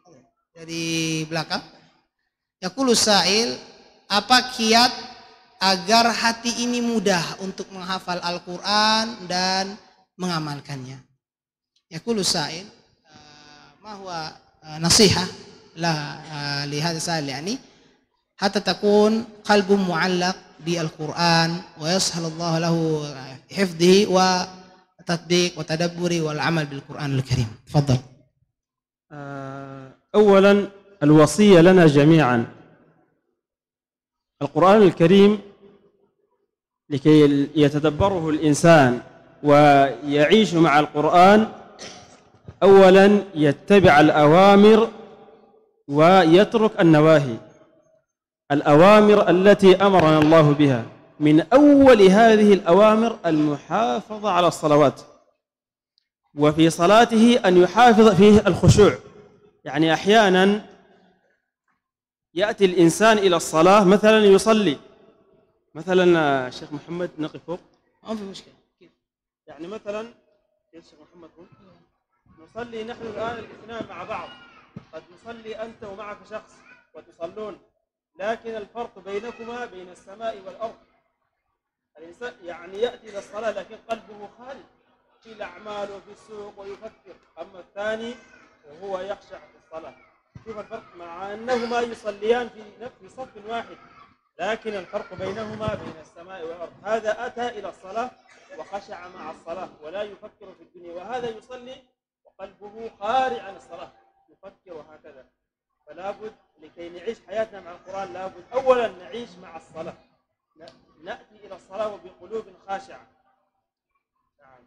[SPEAKER 5] belakang. Yaqulu sa'il, apa kiat agar hati ini mudah untuk menghafal Al-Quran dan mengamalkannya? Yaqulu sa'il, ma huwa nasihah la li hadha sa'il, yani hatta takun qalbu mu'allaq bi Al-Quran wa yashalullahu lahu hifdhihi wa tatbiq wa tadabburi wal amal bil Quranil Karim. Tafadhal.
[SPEAKER 4] أولا الوصية لنا جميعا، القرآن الكريم لكي يتدبره الإنسان ويعيش مع القرآن أولا يتبع الأوامر ويترك النواهي. الأوامر التي أمرنا الله بها، من أول هذه الأوامر المحافظة على الصلوات، وفي صلاته أن يحافظ فيه الخشوع. يعني أحيانا يأتي الإنسان إلى الصلاة مثلا يصلي، مثلا الشيخ محمد نقف فوق،
[SPEAKER 5] ما في مشكلة،
[SPEAKER 4] يعني مثلا الشيخ محمد نصلي نحن الآن الاثنان مع بعض، قد نصلي أنت ومعك شخص وتصلون، لكن الفرق بينكما بين السماء والأرض. الإنسان يعني يأتي إلى الصلاة لكن قلبه خالي في الأعمال وفي السوق ويفكر، أما الثاني وهو يخشع في الصلاة. شوف الفرق، مع أنهما يصليان في صف واحد، لكن الفرق بينهما بين السماء والأرض. هذا أتى إلى الصلاة وخشع مع الصلاة ولا يفكر في الدنيا، وهذا يصلي وقلبه خارج عن الصلاة يفكر، وهكذا. فلا بد لكي نعيش حياتنا مع القرآن لابد أولا نعيش مع الصلاة، نأتي إلى الصلاة وبقلوب خاشعة. نعم.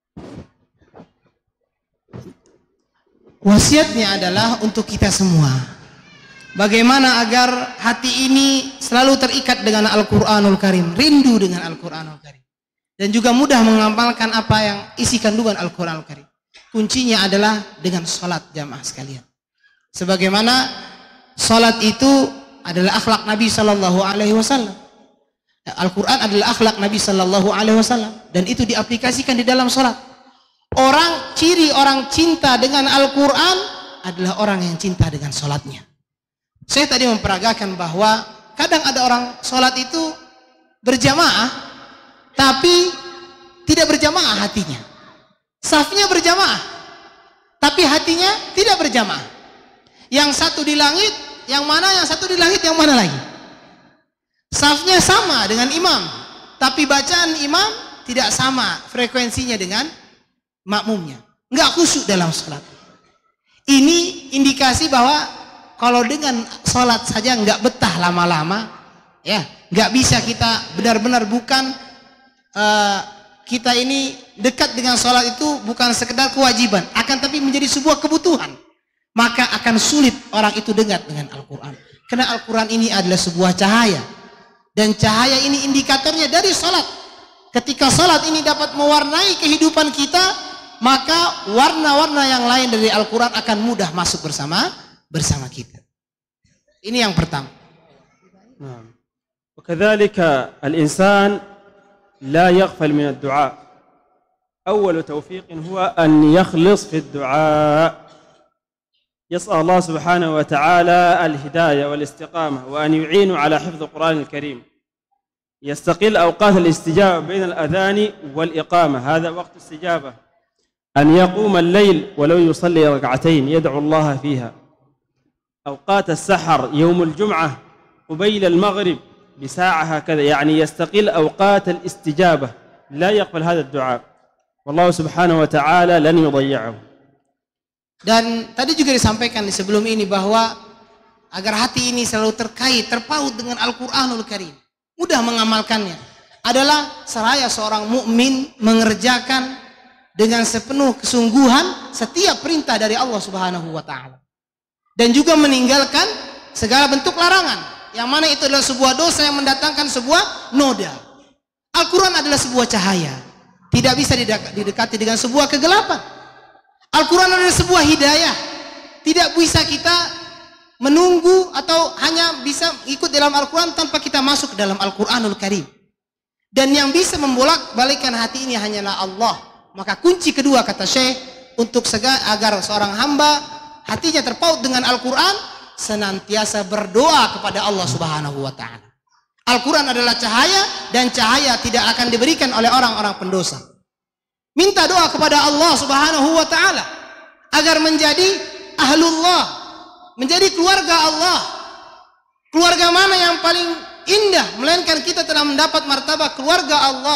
[SPEAKER 5] Wasiatnya adalah untuk kita semua. Bagaimana agar hati ini selalu terikat dengan Al-Quranul Karim, rindu dengan Al-Quranul Karim, dan juga mudah mengamalkan apa yang isi kandungan Al-Quranul Karim. Kuncinya adalah dengan sholat, jamaah sekalian. Sebagaimana sholat itu adalah akhlak Nabi Sallallahu Alaihi Wasallam. Al-Quran adalah akhlak Nabi Sallallahu Alaihi Wasallam, dan itu diaplikasikan di dalam sholat. Ciri orang cinta dengan Al-Quran adalah orang yang cinta dengan sholatnya. Saya tadi memperagakan bahwa kadang ada orang sholat itu berjamaah, tapi tidak berjamaah hatinya. Safnya berjamaah, tapi hatinya tidak berjamaah. Yang satu di langit, yang mana? Yang satu di langit, yang mana lagi? Safnya sama dengan imam, tapi bacaan imam tidak sama frekuensinya dengan makmumnya. Enggak khusyuk dalam salat. Ini indikasi bahwa kalau dengan sholat saja nggak betah lama-lama, ya nggak bisa kita benar-benar bukan kita ini dekat dengan sholat itu bukan sekedar kewajiban, akan tapi menjadi sebuah kebutuhan. Maka akan sulit orang itu dekat dengan Al-Quran. Karena Al-Quran ini adalah sebuah cahaya, dan cahaya ini indikatornya dari sholat. Ketika sholat ini dapat mewarnai kehidupan kita, maka warna-warna yang lain dari Al-Quran akan mudah masuk bersama kita. Ini yang pertama.
[SPEAKER 4] وكذلك الإنسان لا يغفل من الدعاء. أول توفيق هو أن يخلص في الدعاء، يسأل الله سبحانه وتعالى الهداية والاستقامة، وأن يعين على حفظ القرآن الكريم. يستقل أوقات الاستجابة بين الأذان والإقامة، هذا وقت استجابة. أن يقوم الليل ولو يصلي ركعتين يدعو الله فيها. أوقات السحر يوم الجمعة قبيل المغرب بساعة هكذا، يعني يستقل أوقات الاستجابة، لا يقبل هذا الدعاء، والله سبحانه وتعالى لن يضيعه.
[SPEAKER 5] Dan tadi juga disampaikan di sebelum ini bahwa agar hati ini selalu terpaut dengan Al-Quranul Karim, mudah mengamalkannya, adalah seraya seorang mukmin mengerjakan dengan sepenuh kesungguhan setiap perintah dari Allah Subhanahu wa taala, dan juga meninggalkan segala bentuk larangan, yang mana itu adalah sebuah dosa yang mendatangkan sebuah noda. Al-Quran adalah sebuah cahaya, tidak bisa didekati dengan sebuah kegelapan. Al-Quran adalah sebuah hidayah, tidak bisa kita menunggu atau hanya bisa ikut dalam Al-Quran tanpa kita masuk ke dalam Al-Quranul Karim. Dan yang bisa membolak-balikkan hati ini hanyalah Allah. Maka kunci kedua, kata Syekh, untuk agar seorang hamba hatinya terpaut dengan Al-Quran, senantiasa berdoa kepada Allah Subhanahu wa taala. Al-Quran adalah cahaya, dan cahaya tidak akan diberikan oleh orang-orang pendosa. Minta doa kepada Allah Subhanahu wa taala agar menjadi ahlullah, menjadi keluarga Allah. Keluarga mana yang paling indah melainkan kita telah mendapat martabat keluarga Allah,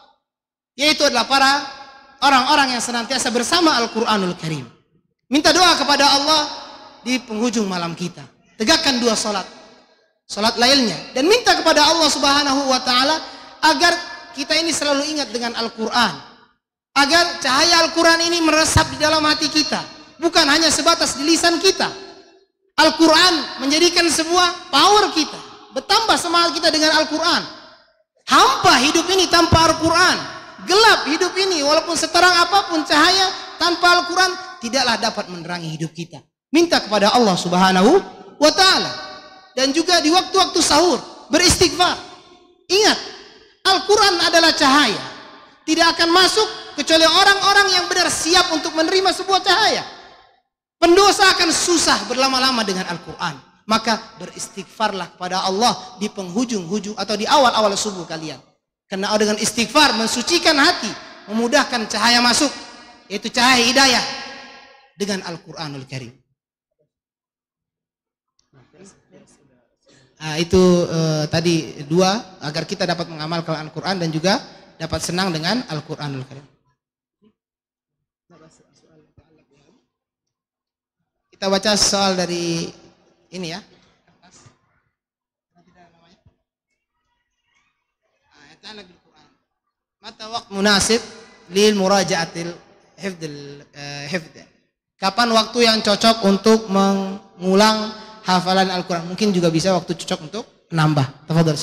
[SPEAKER 5] yaitu adalah para orang-orang yang senantiasa bersama Al-Quranul Karim. Minta doa kepada Allah di penghujung malam kita. Tegakkan 2 salat lailnya, dan minta kepada Allah Subhanahu wa taala agar kita ini selalu ingat dengan Al-Quran, agar cahaya Al-Quran ini meresap di dalam hati kita, bukan hanya sebatas di lisan kita. Al-Quran menjadikan sebuah power kita, bertambah semangat kita dengan Al-Quran. Hampa hidup ini tanpa Al-Quran, gelap hidup ini walaupun seterang apapun cahaya, tanpa Al-Quran tidaklah dapat menerangi hidup kita. Minta kepada Allah Subhanahu wa taala, dan juga di waktu-waktu sahur beristighfar. Ingat, Al-Quran adalah cahaya, tidak akan masuk kecuali orang-orang yang benar siap untuk menerima sebuah cahaya. Pendosa akan susah berlama-lama dengan Al-Quran. Maka beristighfarlah kepada Allah di penghujung-hujung atau di awal-awal subuh kalian. Karena dengan istighfar mensucikan hati, memudahkan cahaya masuk, yaitu cahaya hidayah dengan Al-Quranul Karim. Nah, itu tadi 2, agar kita dapat mengamalkan Al-Quran dan juga dapat senang dengan Al-Quranul Karim. Kita baca soal dari ini ya. Mata waqt munasib lil muraja'atil hifdz. Kapan waktu yang cocok untuk mengulang hafalan Al-Quran? Mungkin juga bisa waktu cocok untuk menambah. Tafadhal.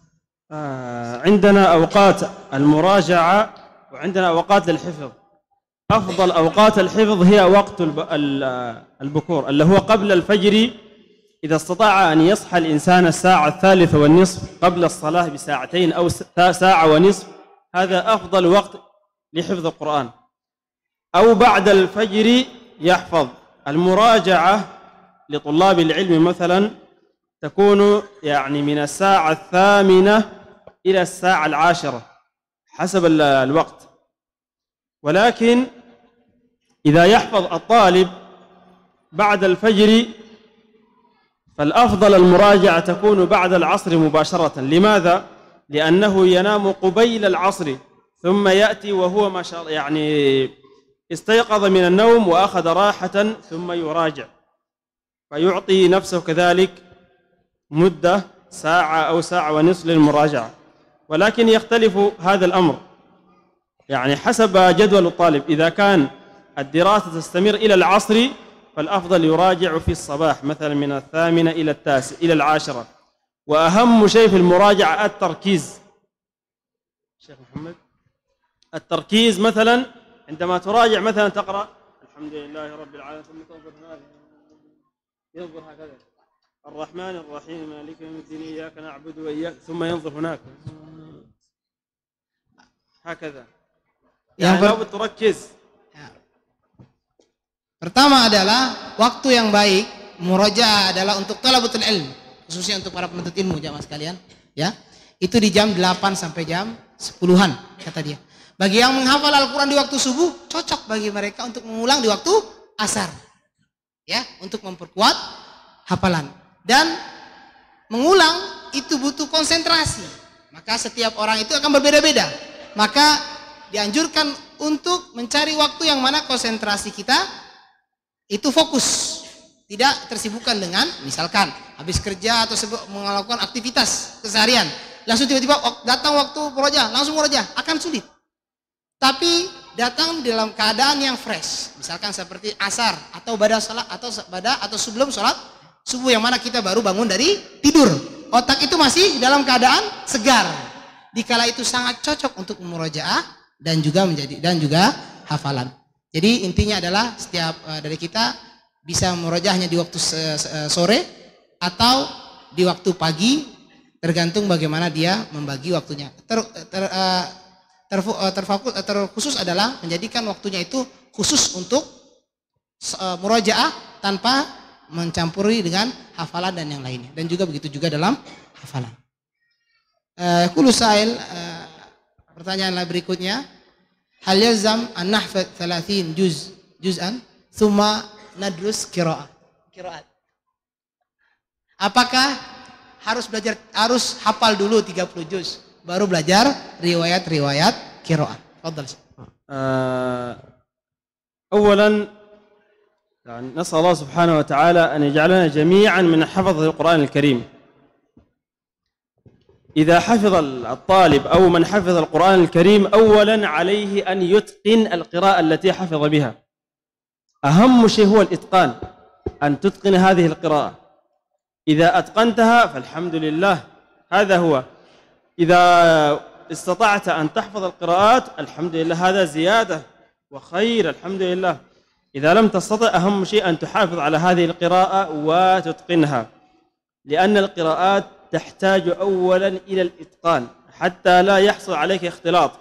[SPEAKER 4] عندنا أوقات المراجعة وعندنا أوقات للحفظ. أفضل أوقات الحفظ هي وقت البكور، اللي هو قبل الفجر. إذا استطاع أن يصحى الإنسان الساعة 3:30 قبل الصلاة بساعتين أو ساعة ونصف، هذا أفضل وقت لحفظ القرآن. أو بعد الفجر يحفظ. المراجعة لطلاب العلم مثلا تكون يعني من الساعة 8 إلى الساعة 10 حسب الوقت. ولكن إذا يحفظ الطالب بعد الفجر فالأفضل المراجعة تكون بعد العصر مباشرة. لماذا؟ لأنه ينام قبيل العصر ثم يأتي وهو ما شاء الله يعني استيقظ من النوم وأخذ راحة ثم يراجع، فيعطي نفسه كذلك مدة ساعة أو ساعة ونصف للمراجعة. ولكن يختلف هذا الأمر يعني حسب جدول الطالب. إذا كان الدراسة تستمر إلى العصر فالأفضل يراجع في الصباح مثلا من 8 إلى 9 إلى 10. وأهم شيء في المراجعة التركيز. شيخ محمد، التركيز مثلا عندما تراجع مثلا تقرأ الحمد لله رب العالمين ثم تنظر هناك، ينظر هكذا الرحمن الرحيم مالك يوم الدين إياك نعبد وإياك، ثم ينظر هناك هكذا. يعني لابد تركز.
[SPEAKER 5] Pertama adalah waktu yang baik murajaah adalah untuk talabatul ilm, khususnya untuk para penuntut ilmu jamaah sekalian, ya. Itu di jam 8 sampai jam 10-an kata dia. Bagi yang menghafal Al-Qur'an di waktu subuh, cocok bagi mereka untuk mengulang di waktu asar. Ya, untuk memperkuat hafalan. Dan mengulang itu butuh konsentrasi. Maka setiap orang itu akan berbeda-beda. Maka dianjurkan untuk mencari waktu yang mana konsentrasi kita itu fokus, tidak tersibukkan dengan misalkan habis kerja atau melakukan aktivitas keseharian, langsung tiba-tiba datang waktu murojaah, langsung murojaah, akan sulit. Tapi datang dalam keadaan yang fresh, misalkan seperti asar atau pada salat atau sebelum sholat subuh yang mana kita baru bangun dari tidur, otak itu masih dalam keadaan segar. Dikala itu sangat cocok untuk murojaah dan juga hafalan. Jadi intinya adalah setiap dari kita bisa murojaahnya di waktu sore atau di waktu pagi, tergantung bagaimana dia membagi waktunya. Terkhusus adalah menjadikan waktunya itu khusus untuk murojaah tanpa mencampuri dengan hafalan dan yang lainnya. Dan juga begitu juga dalam hafalan. Qulu sa'il, pertanyaan berikutnya. Hal yalzam an nahfaz 30 juz'an thumma nadrus qira'at. Apakah harus hafal dulu 30 juz baru belajar riwayat qira'at? Tafadhal.
[SPEAKER 4] أولا نسأل الله سبحانه وتعالى أن يجعلنا جميعا من حفظة القرآن الكريم. إذا حفظ الطالب أو من حفظ القرآن الكريم أولا عليه أن يتقن القراءة التي حفظ بها. أهم شيء هو الإتقان، أن تتقن هذه القراءة. إذا أتقنتها فالحمد لله، هذا هو. إذا استطعت أن تحفظ القراءات الحمد لله، هذا زيادة وخير، الحمد لله. إذا لم تستطع أهم شيء أن تحافظ على هذه القراءة وتتقنها، لأن القراءات تحتاج أولا إلى الإتقان حتى لا يحصل عليك اختلاط.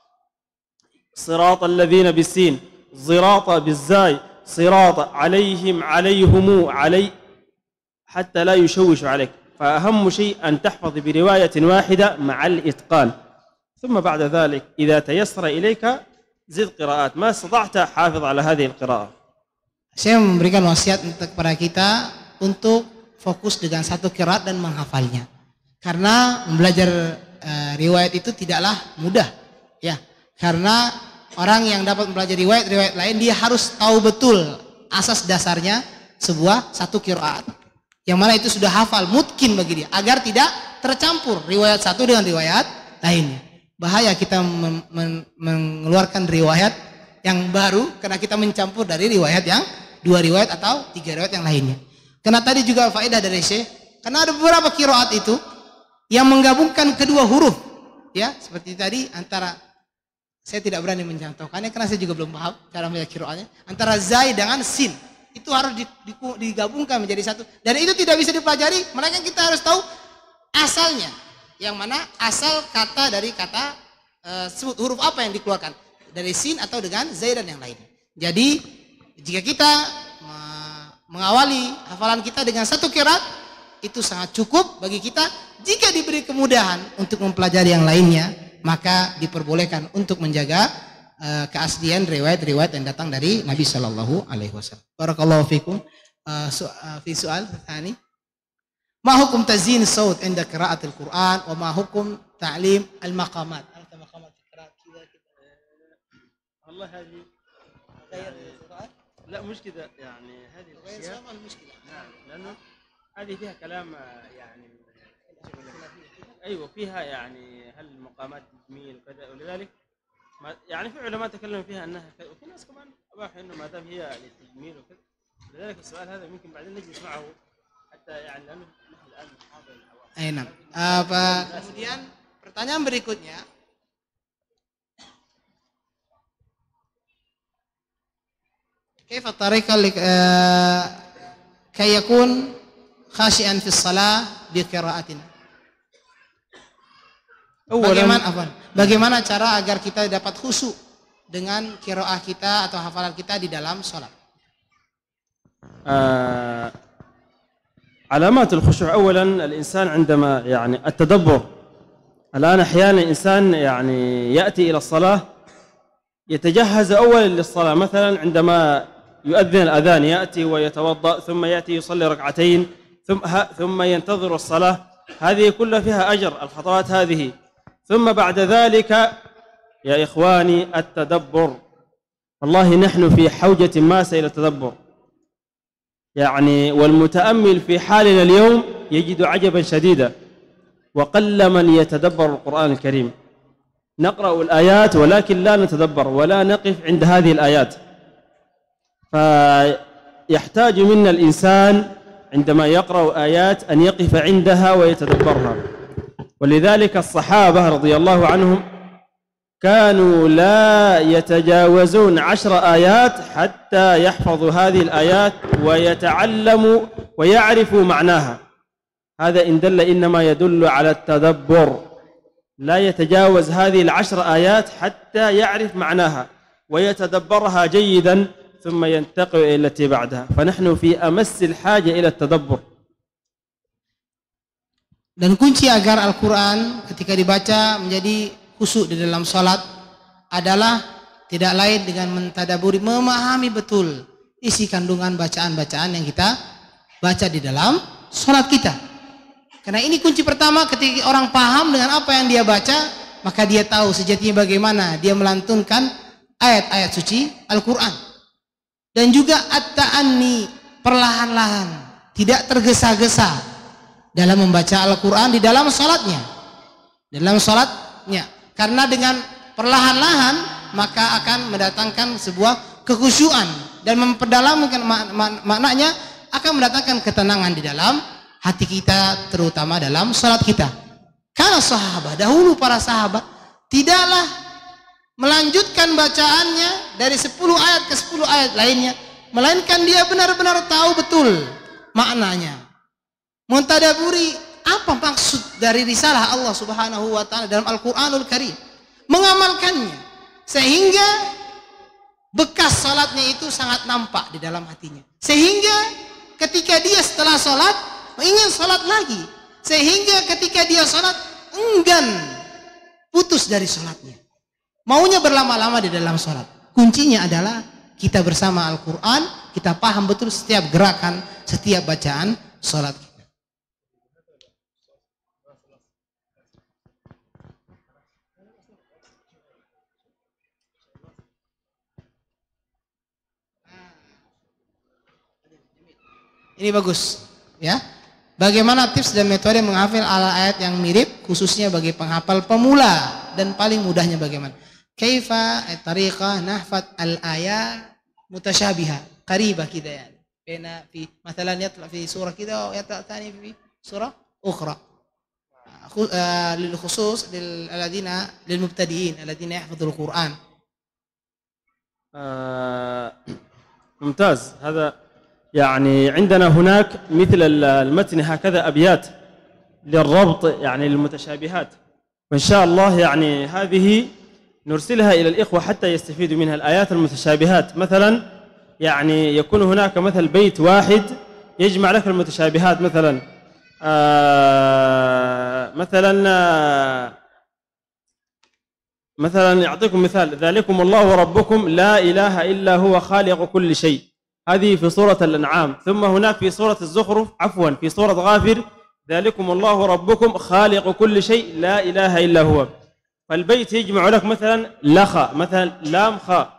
[SPEAKER 4] صراط الذين بالسين، زراط بالزاي، صراط عليهم علي، حتى لا يشوش عليك. فأهم شيء أن تحفظ برواية واحدة مع الإتقان، ثم بعد ذلك إذا تيسر إليك زد قراءات، ما استطعت حافظ على هذه القراءة.
[SPEAKER 5] Saya memberikan wasiat untuk kepada kita untuk fokus dengan satu qiraat dan menghafalnya. Karena belajar riwayat itu tidaklah mudah, ya. Karena orang yang dapat mempelajari riwayat lain, dia harus tahu betul asas dasarnya satu qiraat. Yang mana itu sudah hafal, mungkin bagi dia, agar tidak tercampur riwayat satu dengan riwayat lainnya. Bahaya kita mengeluarkan riwayat yang baru karena kita mencampur dari riwayat yang 2 riwayat atau 3 riwayat yang lainnya. Karena tadi juga faedah dari Syekh, karena ada beberapa qiraat itu yang menggabungkan kedua huruf, ya, seperti tadi antara, saya tidak berani mencontohkannya karena saya juga belum paham cara membaca qiraatnya, antara zai dengan sin. Itu harus digabungkan menjadi satu, dan itu tidak bisa dipelajari, melainkan kita harus tahu asalnya, yang mana asal kata dari kata sebut huruf apa yang dikeluarkan dari sin atau dengan zai dan yang lainnya. Jadi jika kita mengawali hafalan kita dengan satu qiraat, itu sangat cukup bagi kita. Jika diberi kemudahan untuk mempelajari yang lainnya, maka diperbolehkan untuk menjaga keaslian riwayat-riwayat yang datang dari Nabi Shallallahu Alaihi Wasallam. Barakallahu fikum. Fi soal tani, ma hukum tazyin saut inda qiraatil Quran, wa ma hukum ta'lim al maqamat? Allah hadi
[SPEAKER 4] لا مش كده يعني هذه الأشياء نعم لأنه هذه فيها كلام يعني أيوة فيها يعني هل المقامات تجميل وكذا ولذلك يعني في علماء تكلموا فيها أنها كذا وفي ناس كمان أباحوا إنه ما دام هي للتجميل وكذا لذلك السؤال هذا ممكن بعدين نجلس معه حتى يعني لأنه نحن الآن نحاضر الحوار.
[SPEAKER 5] Kemudian pertanyaan berikutnya. كيف الطريقة كي يكون خاشعا في الصلاة بقراءتنا؟ Bagaimana cara agar kita dapat khusyuk dengan qiraah kita atau hafalan kita di dalam salat?
[SPEAKER 4] علامات الخشوع أولا الإنسان عندما يعني التدبر. الآن أحيانا الإنسان يعني يأتي إلى الصلاة يتجهز أولا للصلاة مثلا عندما يؤذن الأذان يأتي ويتوضأ ثم يأتي يصلي ركعتين ثم ينتظر الصلاة هذه كلها فيها أجر الخطوات هذه ثم بعد ذلك يا إخواني التدبر والله نحن في حوجة ماسة إلى التدبر يعني والمتأمل في حالنا اليوم يجد عجبا شديدا وقل من يتدبر القرآن الكريم نقرأ الآيات ولكن لا نتدبر ولا نقف عند هذه الآيات فيحتاج منا الإنسان عندما يقرأ آيات أن يقف عندها ويتدبرها ولذلك الصحابة رضي الله عنهم كانوا لا يتجاوزون 10 آيات حتى يحفظوا هذه الآيات ويتعلموا ويعرفوا معناها هذا إن دل إنما يدل على التدبر لا يتجاوز هذه 10 آيات حتى يعرف معناها ويتدبرها جيدا ثم ينتقل إلى التي بعدها فنحن في أمس الحاجة إلى التدبر.
[SPEAKER 5] Dan kunci agar Al-Quran ketika dibaca menjadi khusyuk di dalam salat adalah tidak lain dengan mentadaburi, memahami betul isi kandungan bacaan-bacaan yang kita baca di dalam salat kita. Karena ini kunci pertama, ketika orang paham dengan apa yang dia baca, maka dia tahu sejatinya bagaimana dia melantunkan ayat-ayat suci Al-Quran. Dan juga at-ta'anni, perlahan-lahan, tidak tergesa-gesa dalam membaca Al-Quran di dalam salatnya. Karena dengan perlahan-lahan maka akan mendatangkan sebuah kekhusyuan dan memperdalamkan maknanya, akan mendatangkan ketenangan di dalam hati kita, terutama dalam salat kita. Karena sahabat, dahulu para sahabat tidaklah melanjutkan bacaannya dari 10 ayat ke 10 ayat lainnya, melainkan dia benar-benar tahu betul maknanya, mentadaburi apa maksud dari risalah Allah Subhanahu wa taala dalam Al-Qur'anul Karim, mengamalkannya sehingga bekas salatnya itu sangat nampak di dalam hatinya, sehingga ketika dia setelah salat ingin salat lagi, sehingga ketika dia salat enggan putus dari salatnya, maunya berlama-lama di dalam salat. Kuncinya adalah kita bersama Al-Quran, kita paham betul setiap gerakan, setiap bacaan salat kita. Ini bagus, ya. Bagaimana tips dan metode menghafal ayat yang mirip, khususnya bagi penghafal pemula, dan paling mudahnya bagaimana? Kaifa tariqah nahfad al-ayat mutasyabiha qaribah kida yani. Bena fi مثلا يطلع في سورة كده ويطلع ثاني في سورة أخرى. للخصوص للذين للمبتدئين الذين يحفظوا القرآن.
[SPEAKER 4] ممتاز. هذا يعني عندنا هناك مثل المتن هكذا أبيات للربط يعني للمتشابهات، وإن شاء الله يعني هذه نرسلها إلى الإخوة حتى يستفيدوا منها. الآيات المتشابهات مثلا يعني يكون هناك مثل بيت واحد يجمع لك المتشابهات، مثلا يعطيكم مثال: ذلكم الله ربكم لا إله إلا هو خالق كل شيء، هذه في سورة الأنعام. ثم هناك في سورة الزخرف في سورة غافر: ذلكم الله ربكم خالق كل شيء لا إله إلا هو. فالبيت يجمع لك مثلا لخ، مثلا لام خاء،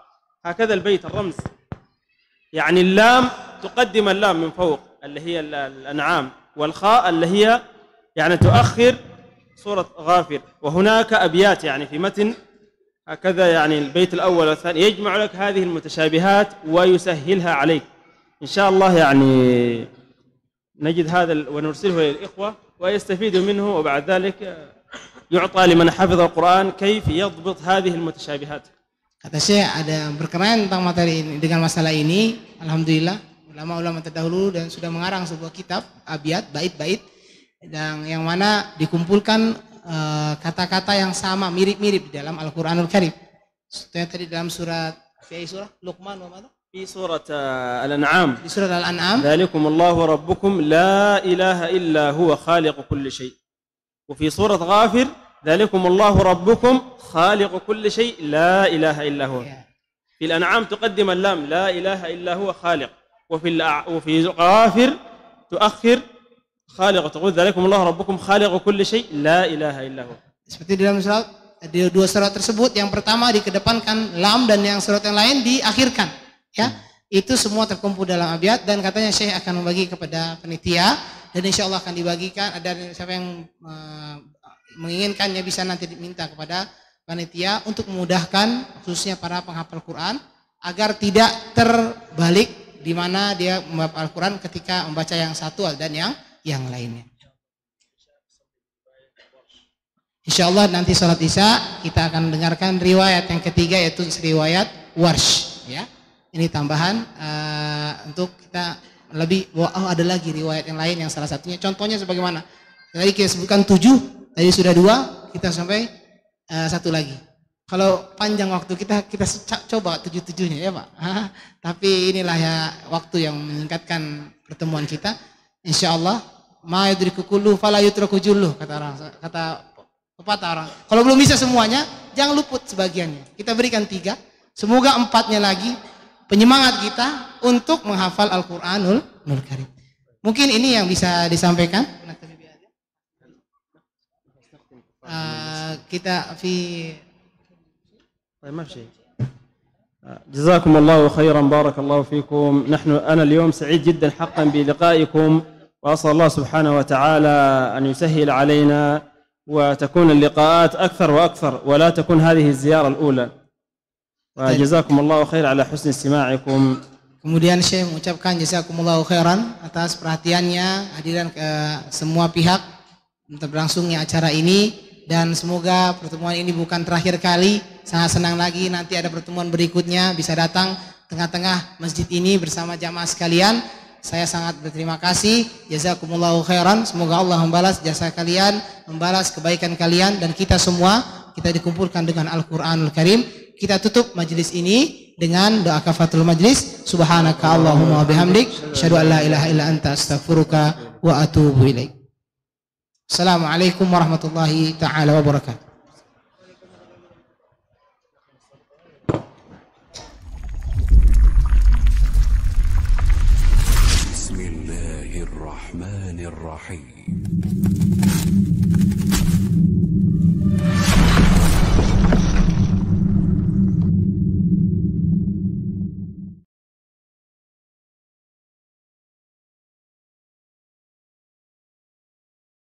[SPEAKER 4] هكذا البيت الرمز، يعني اللام تقدم اللام من فوق اللي هي الأنعام، والخاء اللي هي يعني تؤخر سورة غافر. وهناك أبيات يعني في متن هكذا، يعني البيت الأول والثاني يجمع لك هذه المتشابهات ويسهلها عليك إن شاء الله. يعني نجد هذا ونرسله للإخوة ويستفيدوا منه، وبعد ذلك يعطى لمن حفظ القرآن كيف يضبط هذه المتشابهات.
[SPEAKER 5] Kata Syekh ada berkenaan tentang materi ini, dengan masalah ini, alhamdulillah ulama-ulama terdahulu dan sudah mengarang sebuah kitab abiyat, bait-bait, yang mana dikumpulkan kata-kata yang sama, mirip-mirip di dalam Al-Qur'anul Karim. Contohnya tadi dalam surat, fi surah Luqman wa mana?
[SPEAKER 4] Fi surat Al-An'am.
[SPEAKER 5] Di surat Al-An'am.
[SPEAKER 4] Dzalikum Allahu rabbukum la ilaha illa huwa khaliqu kulli syai'. Wa fi surat Ghafir, dzalikum Allahu rabbukum خالق كل شيء لا إله إلا هو. في الأنعام تقدم اللام لا إله إلا هو خالق، وفي غافر تؤخر خالق، تقول ذلكم الله ربكم خالق كل شيء لا إله إلا هو.
[SPEAKER 5] Seperti dalam surat, di dua surat tersebut, yang pertama dikedepankan lam dan yang surat yang lain diakhirkan, ya. Itu semua terkumpul dalam abiyat, dan katanya Syekh akan membagi kepada panitia, dan insya Allah akan dibagikan. Ada siapa yang menginginkannya bisa nanti diminta kepada panitia untuk memudahkan khususnya para penghafal Quran agar tidak terbalik di mana dia membaca Al-Quran ketika membaca yang satu dan yang lainnya. Insyaallah nanti sholat Isya kita akan dengarkan riwayat yang ketiga, yaitu riwayat Warsh, ya. Ini tambahan untuk kita lebih, ada lagi riwayat yang lain yang salah satunya contohnya sebagaimana tadi kita sebutkan 7, tadi sudah 2, kita sampai satu lagi. Kalau panjang waktu kita coba 7-7-nya ya Pak. Tapi inilah ya waktu yang menyingkatkan pertemuan kita. Insyaallah ma yudriku kullu fala yutraku julluh, kata pepatah orang. Kalau belum bisa semuanya, jangan luput sebagiannya. Kita berikan 3, semoga 4-nya lagi penyemangat kita untuk menghafal Al-Qur'anul Karim. Mungkin ini yang bisa disampaikan. kita في
[SPEAKER 4] طيب ما في شيء. جزاكم الله خيرا، بارك الله فيكم. أنا اليوم سعيد جدا حقا بلقائكم، وأسأل الله سبحانه وتعالى أن يسهل علينا وتكون اللقاءات أكثر وأكثر، ولا تكون هذه الزيارة الأولى. وجزاكم الله خير على حسن استماعكم.
[SPEAKER 5] Kemudian Syekh mengucapkan jazakumullahu khairan atas perhatiannya, hadiran ke semua pihak untuk berlangsungnya acara ini. Dan semoga pertemuan ini bukan terakhir kali. Sangat senang lagi nanti ada pertemuan berikutnya, bisa datang tengah-tengah masjid ini bersama jamaah sekalian. Saya sangat berterima kasih. Jazakumullahu khairan. Semoga Allah membalas jasa kalian, membalas kebaikan kalian, dan kita semua kita dikumpulkan dengan Al-Qur'anul Karim. Kita tutup majelis ini dengan doa kafaratul majlis. Subhanaka Allahumma wa bihamdik, asyhadu an la ilaha illa anta, astaghfiruka wa atubu ilaik. Assalamualaikum warahmatullahi taala wabarakatuh.
[SPEAKER 2] Bismillahirrahmanirrahim.